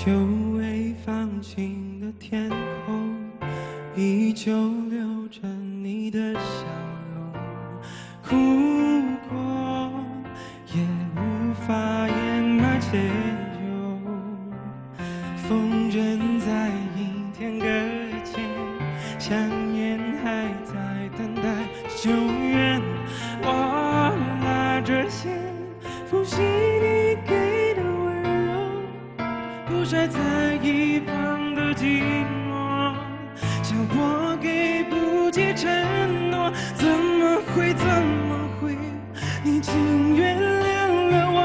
久未放晴的天空，依旧留着你的笑容。哭过，也无法掩埋歉疚。风筝在阴天搁浅，想念还在等待救援。我拿着线，复习你给的温柔，不晒在一旁的寂寞。想我给不起承诺，怎么会？你竟原谅了我？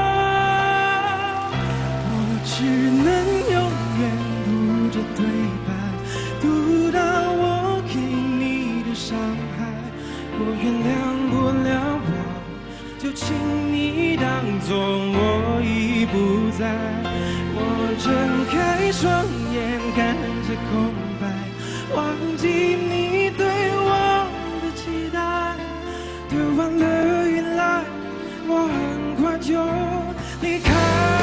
我只能永远读着对白，读到我给你的伤害。我原谅不了我，就请你当作我已不在。我睁开双眼，看着空白，忘记你对我的期待，对忘了原来我很快就离开。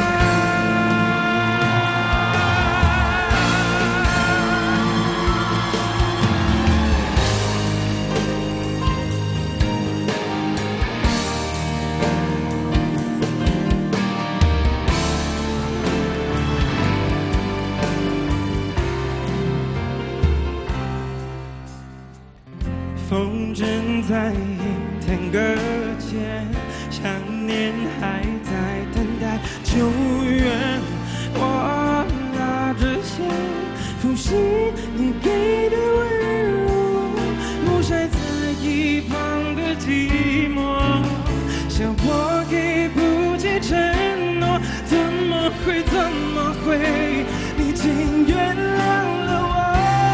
风筝在阴天搁浅，想念还在等待救援。我拿着线，复习你给的温柔，不晒在一旁的寂寞。想我给不起承诺，怎么会？你竟原谅了我？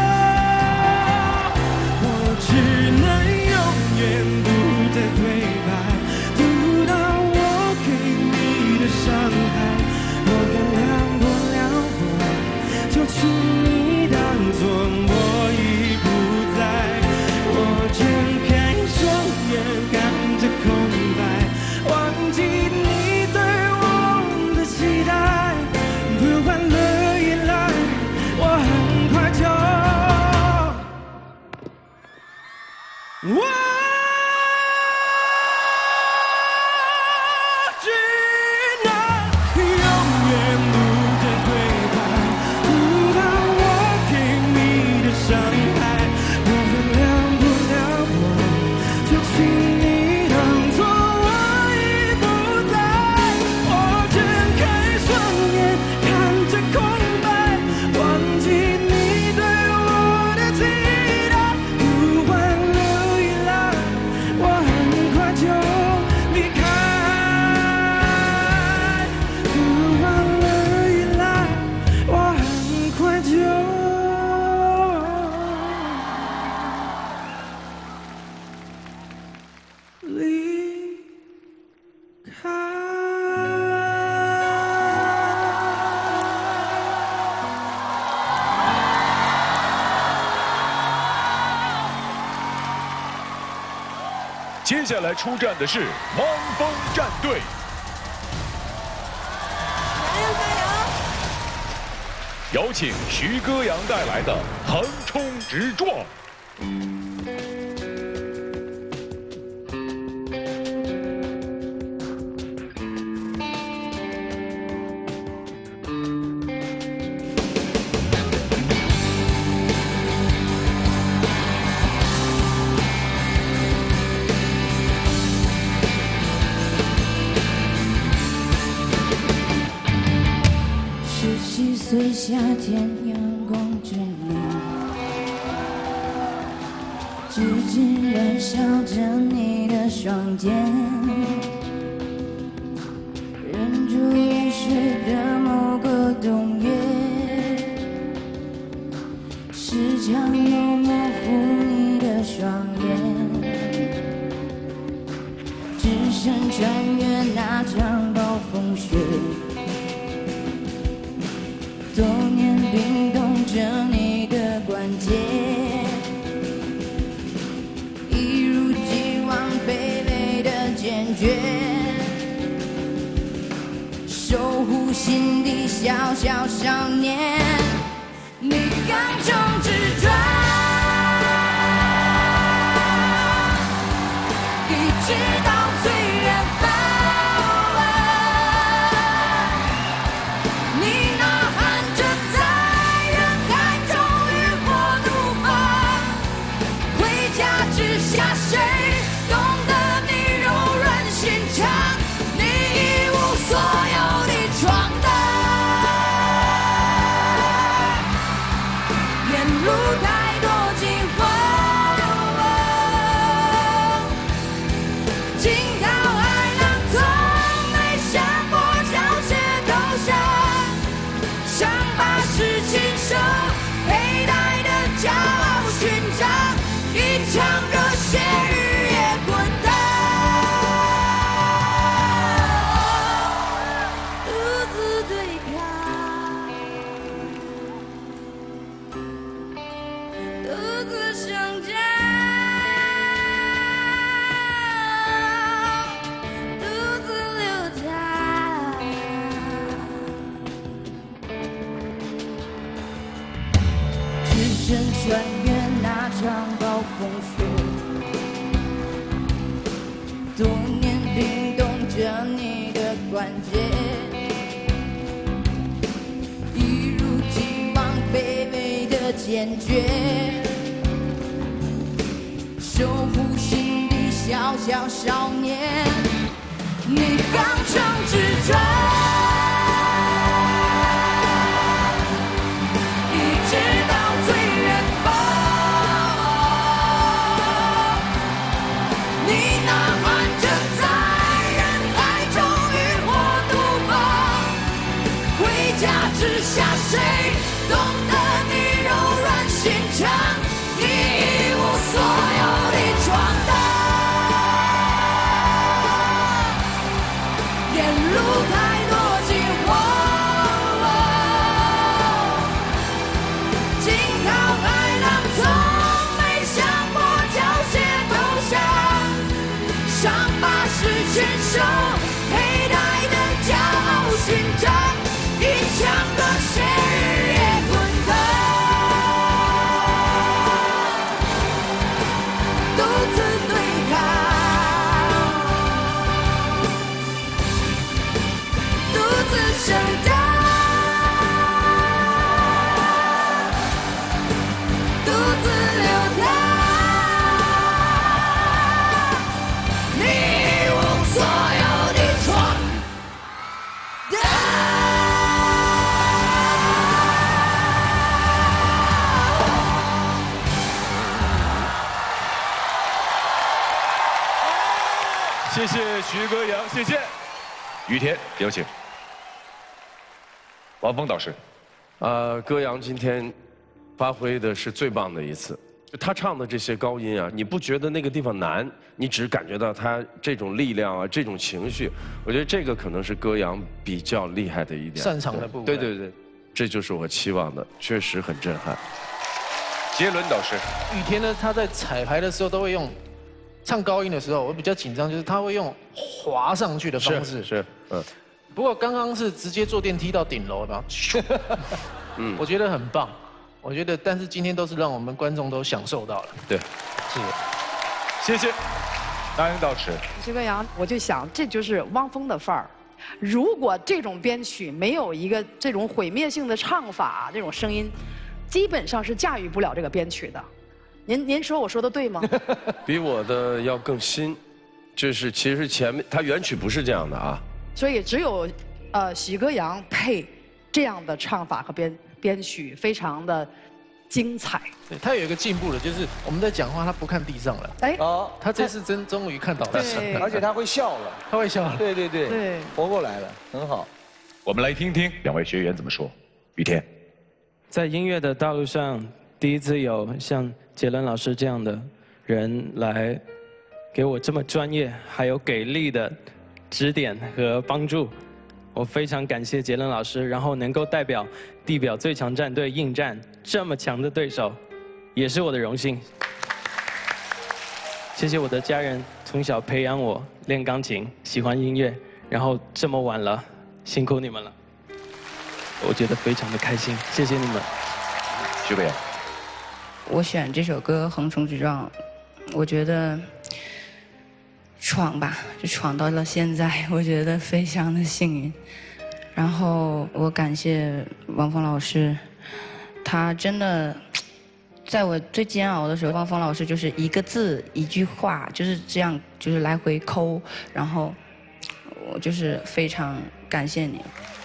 只能永远读着对白，读到我给你的伤害。我原谅不了我，就请你当作我已不在。我睁开双眼，看着空白，忘记你对我的期待。读完了以来，我很快就我只能永远读着对白，读到我给你的伤害。我原谅不了我，就请你当作我已不在。我睁开双眼，看着空白，忘记你对我的期待。读完了我很快就离开，读完了以来，我很快就离开。 接下来出战的是汪峰战队。有请徐歌阳带来的《横冲直撞》。 17岁夏天，阳光正烈，直直燃烧着你的双肩，忍住泪水的某个冬夜，时常又模糊你的双眼，只剩穿越那场暴风雪。多年冰冻着你的关节，一如既往卑微的坚决，守护乎心底小小想念，你刚中执着，一直到最远方。你呐喊着在人海中渔火怒放，回家只下谁懂得你柔软心肠？你一无所有的闯荡，沿路太多惊慌，惊涛骇浪从没想过缴械投降，想把是亲手佩戴的骄傲勋章，一场热血日夜滚烫，独自对抗，独自生长，独自流淌。只身穿越那场暴风雪，多年冰冻着你的关节，一如既往卑微的坚决，守护心底小小少年，你刚正执着。一直到最远方，你呐喊着在人海中渔火怒放，回家只下谁懂得你柔软心肠？你一无所有的闯荡，沿路太多惊慌。惊涛骇浪从没想过缴械投降，伤疤是亲手佩戴的骄傲勋章，一场热血日夜滚烫，独自对抗，独自生长。独自流淌，你一无所有的闯荡。 谢谢徐歌阳，谢谢。于天，有请。王峰导师， 歌阳今天发挥的是最棒的一次。就他唱的这些高音啊，你不觉得那个地方难，你只感觉到他这种力量啊，这种情绪。我觉得这个可能是歌阳比较厉害的一点， 擅长的部分。 对对对，这就是我期望的，确实很震撼。 杰伦导师， 雨天呢，他在彩排的时候都会用，唱高音的时候我比较紧张，就是他会用滑上去的方式。 是， 不过刚刚是直接坐电梯到顶楼的，我觉得很棒。我觉得，但是今天都是让我们观众都享受到了。 对， 是， 谢谢。大英导师， 徐歌阳，我就想这就是汪峰的范儿。如果这种编曲没有一个这种毁灭性的唱法，这种声音，基本上是驾驭不了这个编曲的。您说我说的对吗？ 比我的要更新，就是其实前面他原曲不是这样的啊。 所以只有许歌阳配这样的唱法和编曲，非常的精彩。 对，他有一个进步的，就是我们在讲话，他不看地上了。 哎， 他这次终于看到了， 而且他会笑了， 他会笑了。 对对对，活过来了，很好。 我们来听听两位学员怎么说。于天， 在音乐的道路上，第一次有像杰伦老师这样的人来给我这么专业还有给力的指点和帮助，我非常感谢杰伦老师，然后能够代表地表最强战队应战这么强的对手，也是我的荣幸。谢谢我的家人，从小培养我练钢琴，喜欢音乐，然后这么晚了，辛苦你们了。 我觉得非常的开心，谢谢你们。 徐克阳， 我选这首歌《横冲直撞》，我觉得闯吧，就闯到了现在，我觉得非常的幸运。然后我感谢汪峰老师，他真的在我最煎熬的时候，汪峰老师就是一个字一句话就是这样，就是来回抠，然后我就是非常感谢你。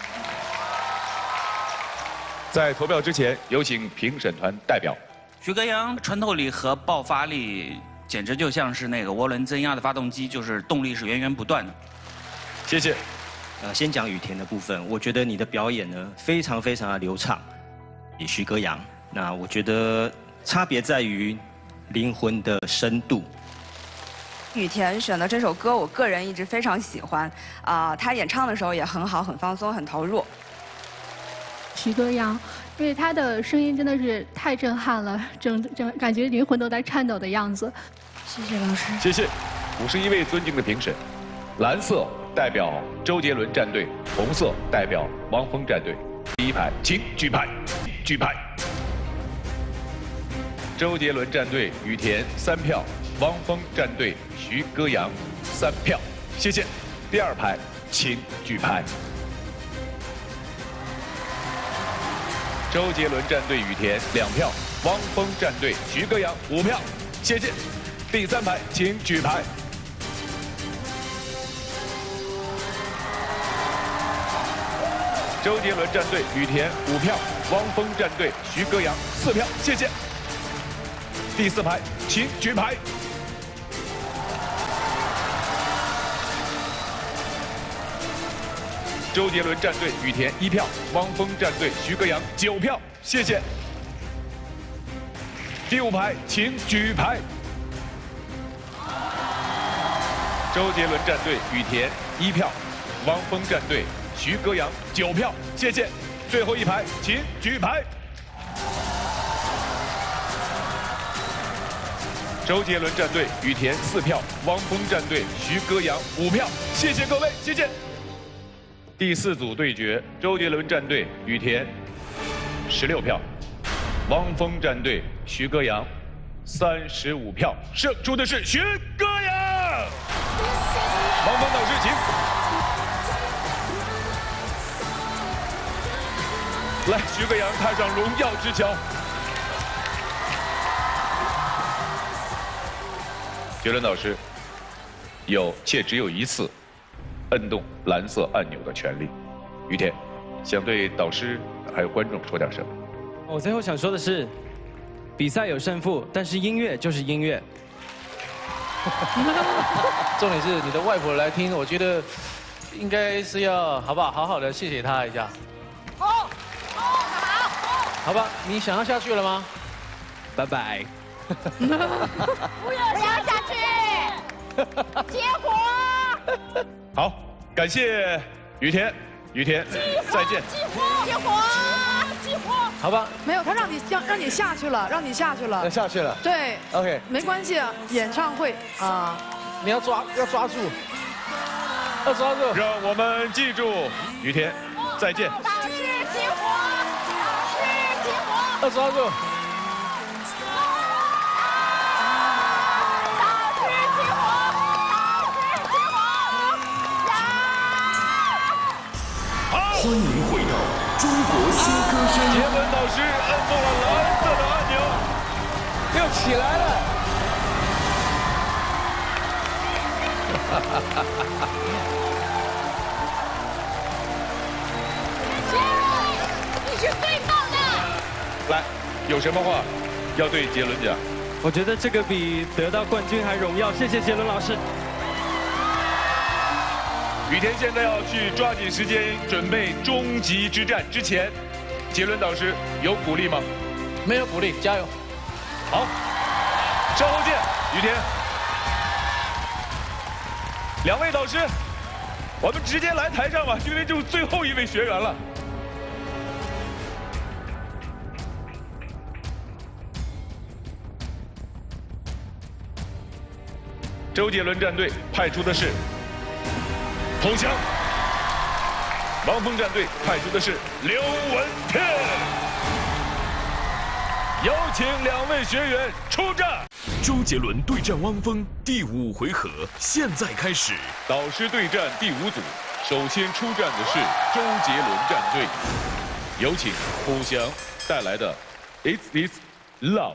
在投票之前，有请评审团代表。 徐格阳穿透力和爆发力简直就像是那个涡轮增压的发动机，就是动力是源源不断的。 谢谢。 先讲雨田的部分，我觉得你的表演呢非常的流畅。徐格阳，那我觉得差别在于灵魂的深度。 雨田选的这首歌，我个人一直非常喜欢，他演唱的时候也很好，很放松，很投入。 徐格阳，因为他的声音真的是太震撼了，感觉灵魂都在颤抖的样子。 谢谢老师。 谢谢51位尊敬的评审，蓝色代表周杰伦战队，红色代表汪峰战队。第一排，请举牌，举牌。周杰伦战队雨田3票，汪峰战队徐歌阳3票，谢谢。第二排，请举牌。周杰伦战队雨田2票，汪峰战队徐歌阳5票，谢谢。第三排，请举牌。周杰伦战队雨田5票，汪峰战队徐歌阳4票，谢谢。第四排，请举牌。周杰伦战队雨田1票，汪峰战队徐歌阳9票，谢谢。第五排，请举牌。周杰伦战队雨田1票，汪峰战队徐歌阳9票，谢谢。最后一排，请举牌。周杰伦战队雨田4票，汪峰战队徐歌阳5票，谢谢各位，谢谢。第四组对决，周杰伦战队雨田16票，汪峰战队徐歌阳35票，胜出的是徐歌阳。汪峰导师，请。来，徐歌阳踏上荣耀之桥。杰伦导师有且只有一次摁动蓝色按钮的权利。于田，想对导师还有观众说点什么？ 我最后想说的是，比赛有胜负，但是音乐就是音乐。 重点是你的外婆来听，我觉得应该是要好不好？好好的谢谢她一下。 好， 好吧，你想要下去了吗？ 拜拜。 不要下去，结果。 好，感谢于田，于田，再见。 激活。 好吧， 没有，他让你下去了，让你下去了。 下去了。 对。 OK。 没关系，演唱会啊， 你要抓住，要抓住。 让我们记住，于田，再见。 导师激活， 要抓住。 欢迎回到中国新歌声。 杰伦导师摁动了蓝色的按钮， 又起来了。 杰伦，你是最棒的。 来，有什么话要对杰伦讲？ 我觉得这个比得到冠军还荣耀，谢谢杰伦老师。 雨田现在要去抓紧时间准备终极之战，之前，杰伦导师有鼓励吗？ 没有鼓励，加油！ 好，稍后见，雨田。两位导师，我们直接来台上吧，因为就是最后一位学员了。周杰伦战队派出的是。投降， 汪峰战队派出的是刘文天，有请2位学员出战。 周杰伦对战汪峰第5回合现在开始。 导师对战第5组，首先出战的是周杰伦战队，有请卜翔带来的《Is This Love》。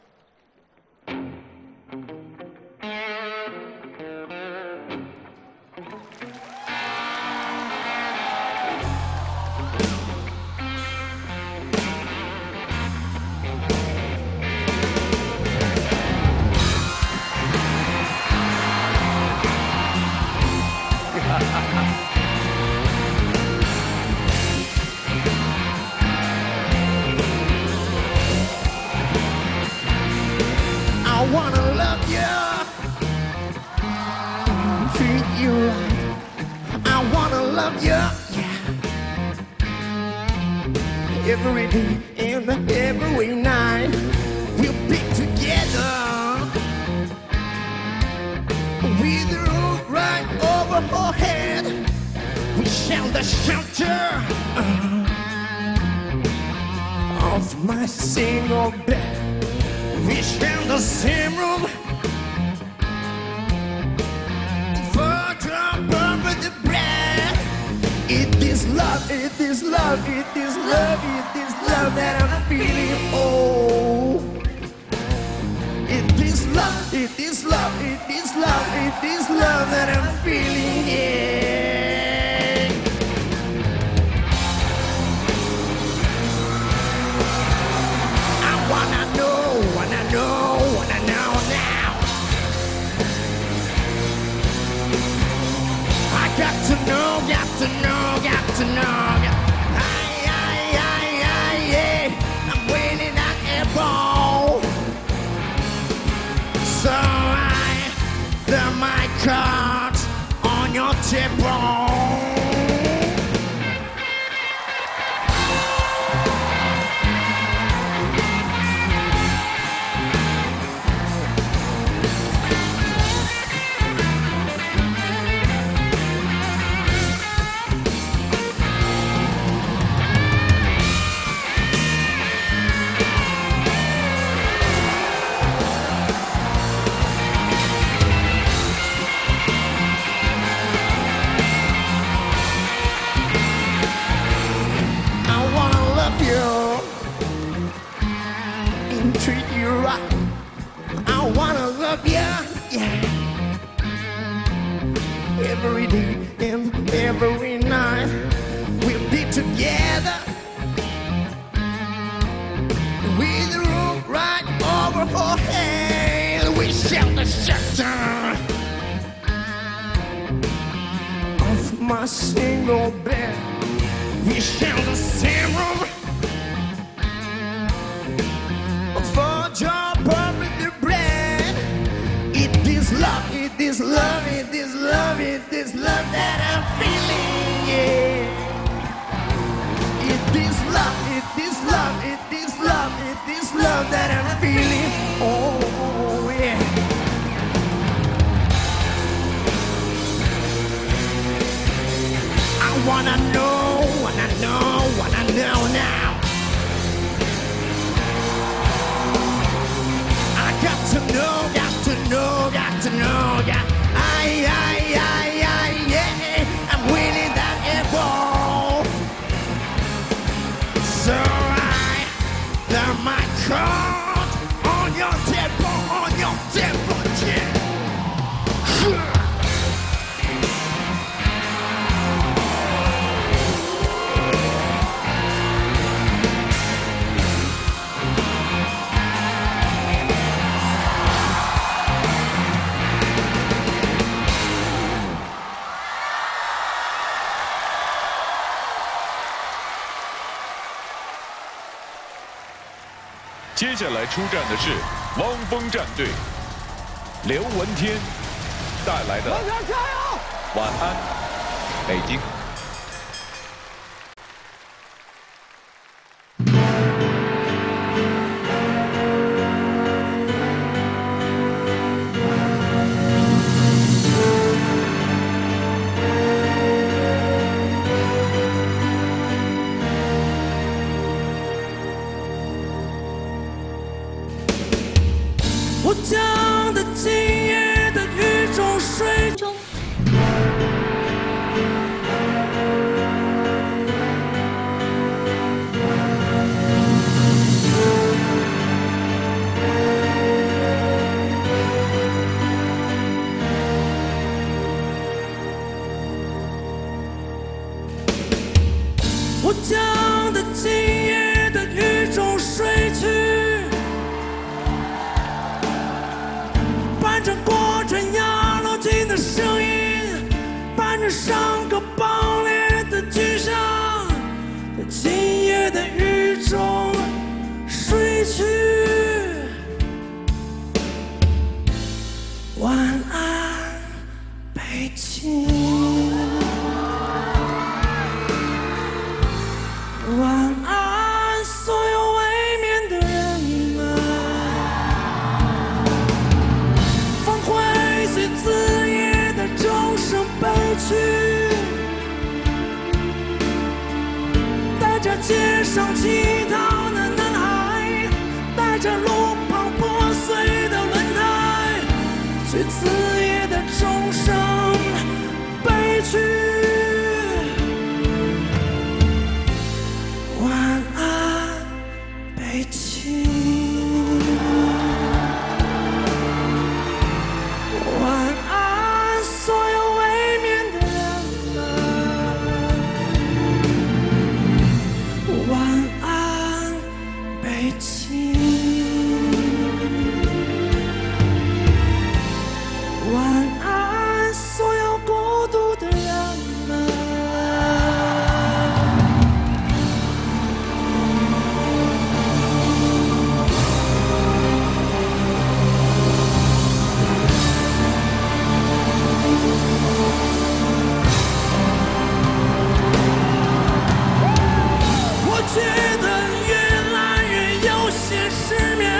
I wanna love you, treat you right. I wanna love you, yeah. Every day and every night we'll be together. With the roof right over our head, we share the shelter of my single bed. We share the same room. For drop over the bread. It is love, it is love, it is love, it is love that I'm feeling. Oh, it is love, it is love, it is love, it is love that I'm feeling. Yeah. Wanna know now. I got to know, got to know, got to know. Yeah. I'm waiting at a ball. So I throw my cards on your table. Treat you right. I wanna love you, yeah. Every day and every night we'll be together. With the roof right over our head, we share the shelter of my single bed. We share the same room. For job with the bread. It is love, it is love, it is love, it is love that I'm feeling, yeah. It is love, it is love, it is love, it is love that I'm feeling, oh yeah. I wanna know now. Got to know, yeah. Yeah. I'm winning that ball. So I throw my card on your table, yeah. 接下来出战的是汪峰战队，刘文天带来的《晚安，北京》。 我将在今夜的雨中睡去，伴着过程压落进的声音，伴着伤口爆裂的巨响，在今夜的雨中睡去。晚安，北京。晚安，所有未眠的人们。风会随子夜的钟声北去，带着街上乞讨的男孩，带着路旁破碎的轮胎，随子夜的钟声北去。晚安，北京。晚安，所有未眠的人们。晚安，北京。晚安，所有孤独的人们。我觉得越来越有些失眠，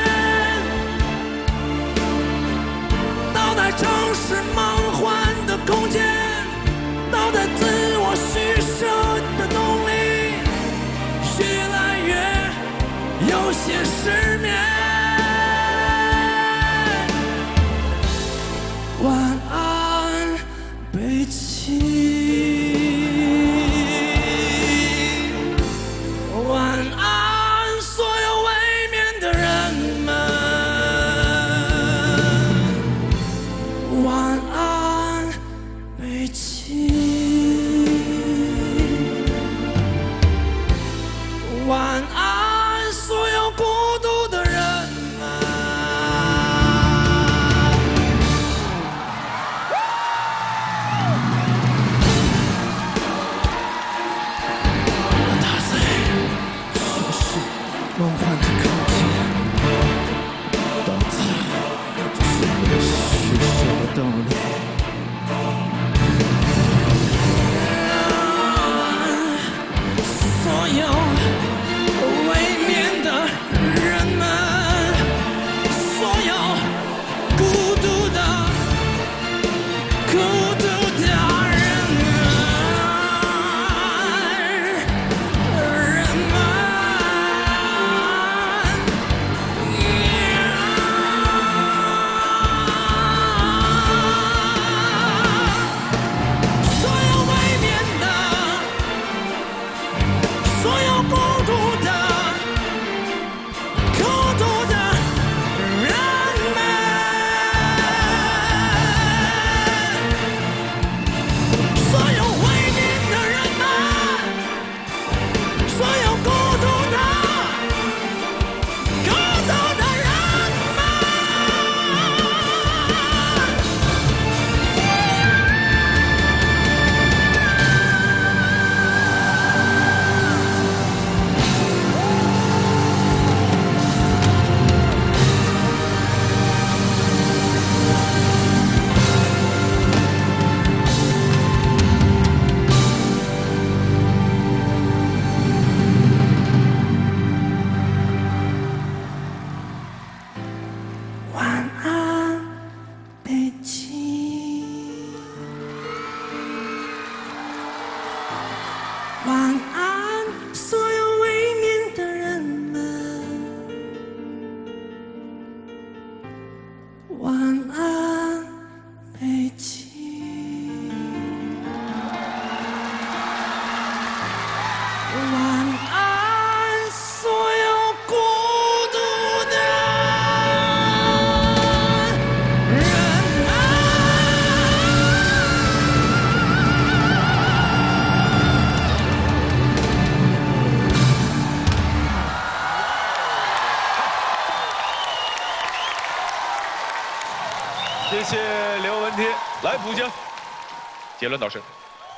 倒在城市梦幻的空间，倒在自我虚设的动力，越来越有些失眠。晚安，北京。晚安，所有未眠的人们。晚安，北京。晚安，所有孤独的人们。大嘴，城市梦幻的空间，到此是我的虚设的动力。所有未眠的人们，所有孤独的人所有未眠的，所有孤独的人们，所有未眠的人们，所有孤独的人们。晚安，北京。晚安，所有未眠的人们。晚安，北京。晚安，所有孤独的人们。 浦江。杰伦导师，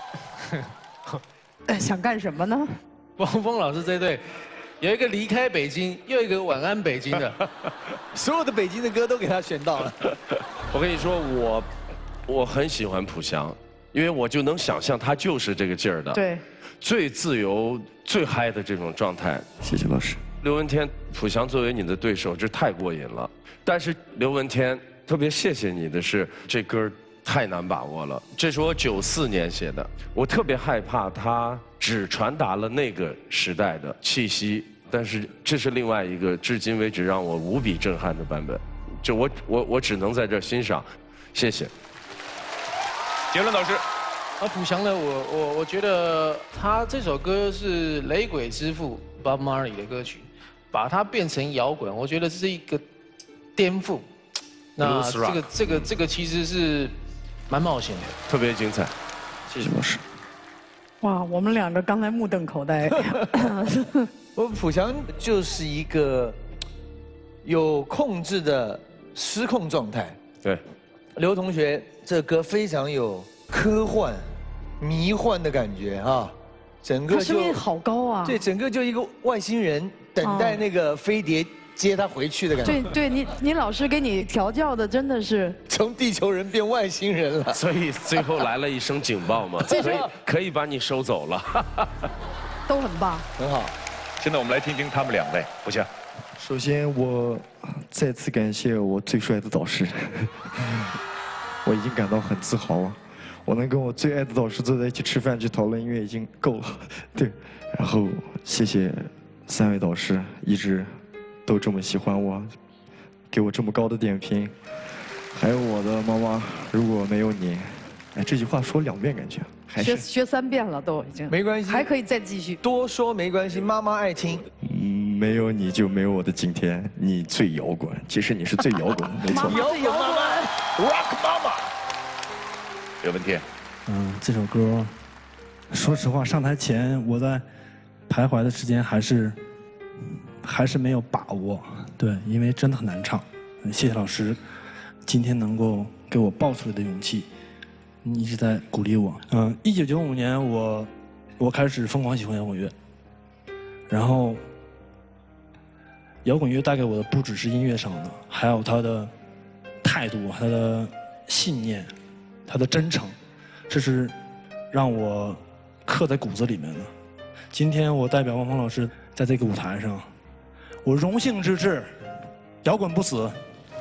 想干什么呢？ 汪峰老师这队有一个离开北京，又一个晚安北京的， 所有的北京的歌都给他选到了。 我跟你说，我很喜欢浦翔，因为我就能想象他就是这个劲儿的， 对， 最自由、最嗨的这种状态。 谢谢老师。 刘文天，浦翔作为你的对手，这太过瘾了。但是刘文天，特别谢谢你的是，这歌太难把握了。这是我94年写的，我特别害怕它只传达了那个时代的气息，但是这是另外一个至今为止让我无比震撼的版本。就我只能在这儿欣赏，谢谢。 杰伦老师， 浦翔呢，我觉得他这首歌是雷鬼之父 Bob Marley 的歌曲，把它变成摇滚，我觉得这是一个颠覆。那这个其实是蛮冒险的， 特别精彩。 谢谢老师。 哇，我们两个刚才目瞪口呆。 浦翔就是一个有控制的失控状态。 对， 刘同学这歌非常有科幻、迷幻的感觉啊，整个他声音好高啊。 对，整个就一个外星人等待那个飞碟接他回去的感觉。 对，你老师给你调教的真的是从地球人变外星人了。 所以最后来了一声警报嘛，可以把你收走了。 都很棒， 很好。 现在我们来听听他们两位，浦翔。 首先，我再次感谢我最帅的导师，我已经感到很自豪了。我能跟我最爱的导师坐在一起吃饭去讨论音乐已经够了，对。然后谢谢3位导师，一直都这么喜欢我，给我这么高的点评。还有我的妈妈，如果没有你，哎，这句话说2遍感觉还是学3遍了都已经。 没关系， 还可以再继续。 多说没关系，妈妈爱听。 没有你就没有我的今天，你最摇滚，其实你是最摇滚的，没错。 摇滚妈妈 ，Rock 妈妈。 刘文天， 这首歌，说实话，上台前我在徘徊的时间还是没有把握，对，因为真的很难唱。谢谢老师，今天能够给我爆出来的勇气，你一直在鼓励我。1995年我开始疯狂喜欢摇滚乐，然后摇滚乐带给我的不只是音乐上的，还有他的态度、他的信念、他的真诚，这是让我刻在骨子里面的。今天我代表汪峰老师在这个舞台上，我荣幸之至，摇滚不死。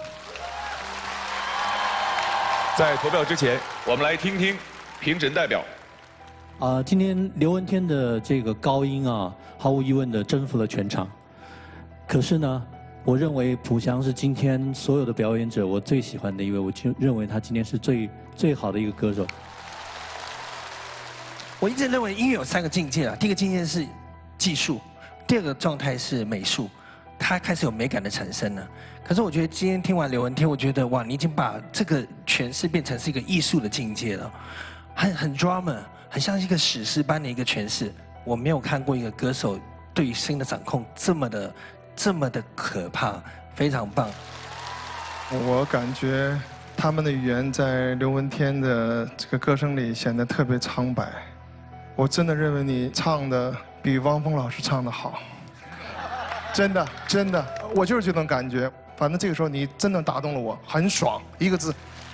在投票之前，我们来听听评审代表。 今天刘文天的这个高音啊，毫无疑问的征服了全场。可是呢，我认为浦翔是今天所有的表演者我最喜欢的一位，我就认为他今天是最好的一个歌手。 我一直认为音乐有3个境界啊，第一个境界是技术，第二个状态是美术，它开始有美感的产生了。可是我觉得今天听完刘文天，我觉得哇，你已经把这个诠释变成是一个艺术的境界了，很 drama， 很像一个史诗般的一个诠释。我没有看过一个歌手对于声音的掌控这么的可怕，非常棒。 我感觉他们的语言在刘文天的这个歌声里显得特别苍白。我真的认为你唱的比汪峰老师唱的好，真的，我就是这种感觉。反正这个时候你真的打动了我，很爽，一个字。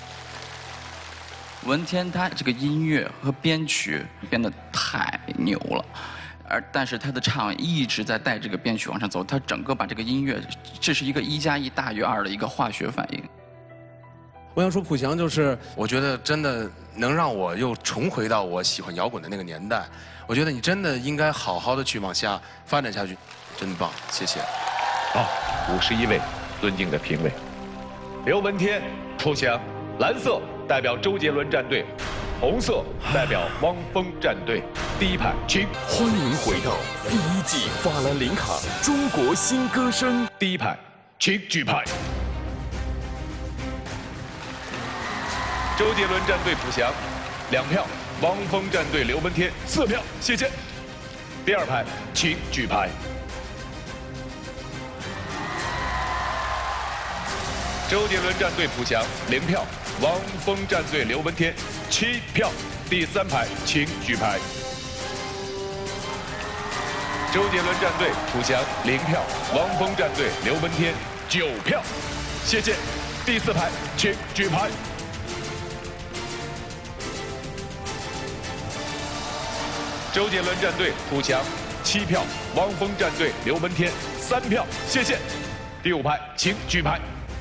文天他这个音乐和编曲编得太牛了。但是他的唱一直在带这个编曲往上走，他整个把这个音乐，这是一个1+1大于2的一个化学反应。 我想说，浦翔就是我觉得真的能让我又重回到我喜欢摇滚的那个年代。我觉得你真的应该好好的去往下发展下去，真棒，谢谢。 好，51位尊敬的评委，刘文天、浦翔，蓝色代表周杰伦战队，红色代表汪峰战队。第一排，请欢迎回到第1季法兰林卡中国新歌声。 第一排，请举牌。周杰伦战队浦翔2票，汪峰战队刘文天4票，谢谢。第二排，请举牌。周杰伦战队浦翔0票， 汪峰战队刘文天7票，第3排请举牌。周杰伦战队楚翔0票，汪峰战队刘文天9票，谢谢。第4排请举牌。周杰伦战队楚翔7票，汪峰战队刘文天3票，谢谢。第5排请举牌。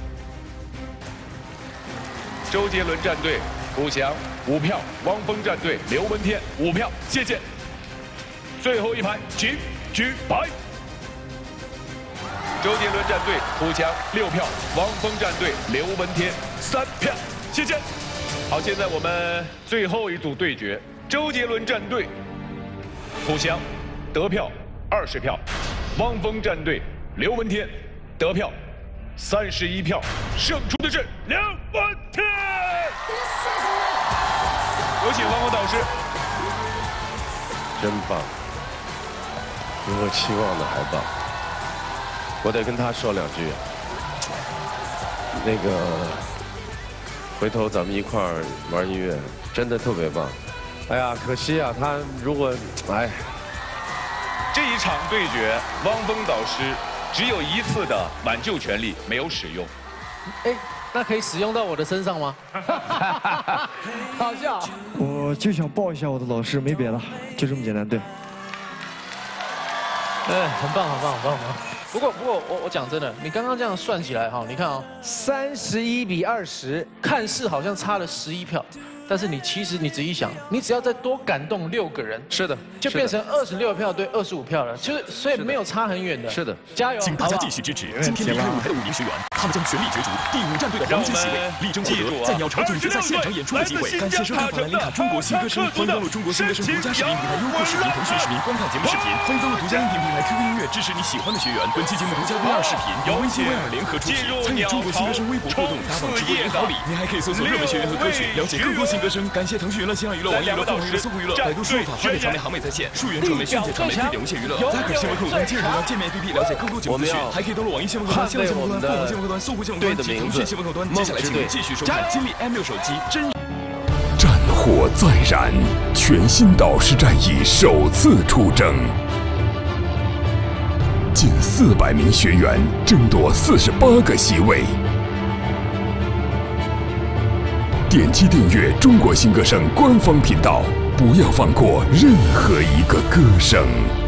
周杰伦战队楚翔5票，汪峰战队刘文天5票，谢谢。最后一排请举牌。周杰伦战队楚翔6票，汪峰战队刘文天3票，谢谢。好，现在我们最后一组对决，周杰伦战队楚翔得票20票，汪峰战队刘文天得票31票，胜出的是刘文天。有请汪峰导师。 真棒，比我期望的还棒。我得跟他说2句。那个，回头咱们一块儿玩音乐，真的特别棒。哎呀，可惜啊，他如果这一场对决，汪峰导师只有1次的挽救权利没有使用。 哎，那可以使用到我的身上吗？好笑。 我就想抱一下我的老师，没别的，就这么简单。对。 很棒，很棒，很棒，很棒。不过我讲真的，你刚刚这样算起来哈，你看啊，31比20，看似好像差了11票。但是其实你仔细想，你只要再多感动6个人， 是的， 就变成26票对25票了，就是所以没有差很远的。 是的， 加油！ 请大家继续支持今天离开舞台的5名学员，他们将全力角逐第5战队的黄金席位，力争获得在鸟巢总决赛现场演出的机会。感谢收看法兰林卡中国新歌声，欢迎登录中国新歌声独家视频平台优酷视频、腾讯视频观看节目视频，欢迎登录独家音频平台 QQ 音乐支持你喜欢的学员。本期节目独家 VR 视频由微信 VR 联合出品，参与中国新歌声微博互动，打榜直播领好礼。您还可以搜索热门学员和歌曲，了解更多新歌声。感谢腾讯娱乐、新浪娱乐、网易娱乐、凤凰娱乐、搜狐娱乐、百度输入法、华北传媒、航美在线、数源传媒、迅捷传媒、飞点无线娱乐、Zacker 新闻客户端、今日头条、界面 APP 了解更多节目资讯，还可以登录网易新闻客户端、新浪新闻客户端、凤凰新闻客户端、搜狐新闻客户端及腾讯新闻客户端。接下来请您继续收看金立 M6手机真。 战火再燃，全新导师战役首次出征，近400名学员争夺48个席位。点击订阅中国新歌声官方频道，不要放过任何一个歌声。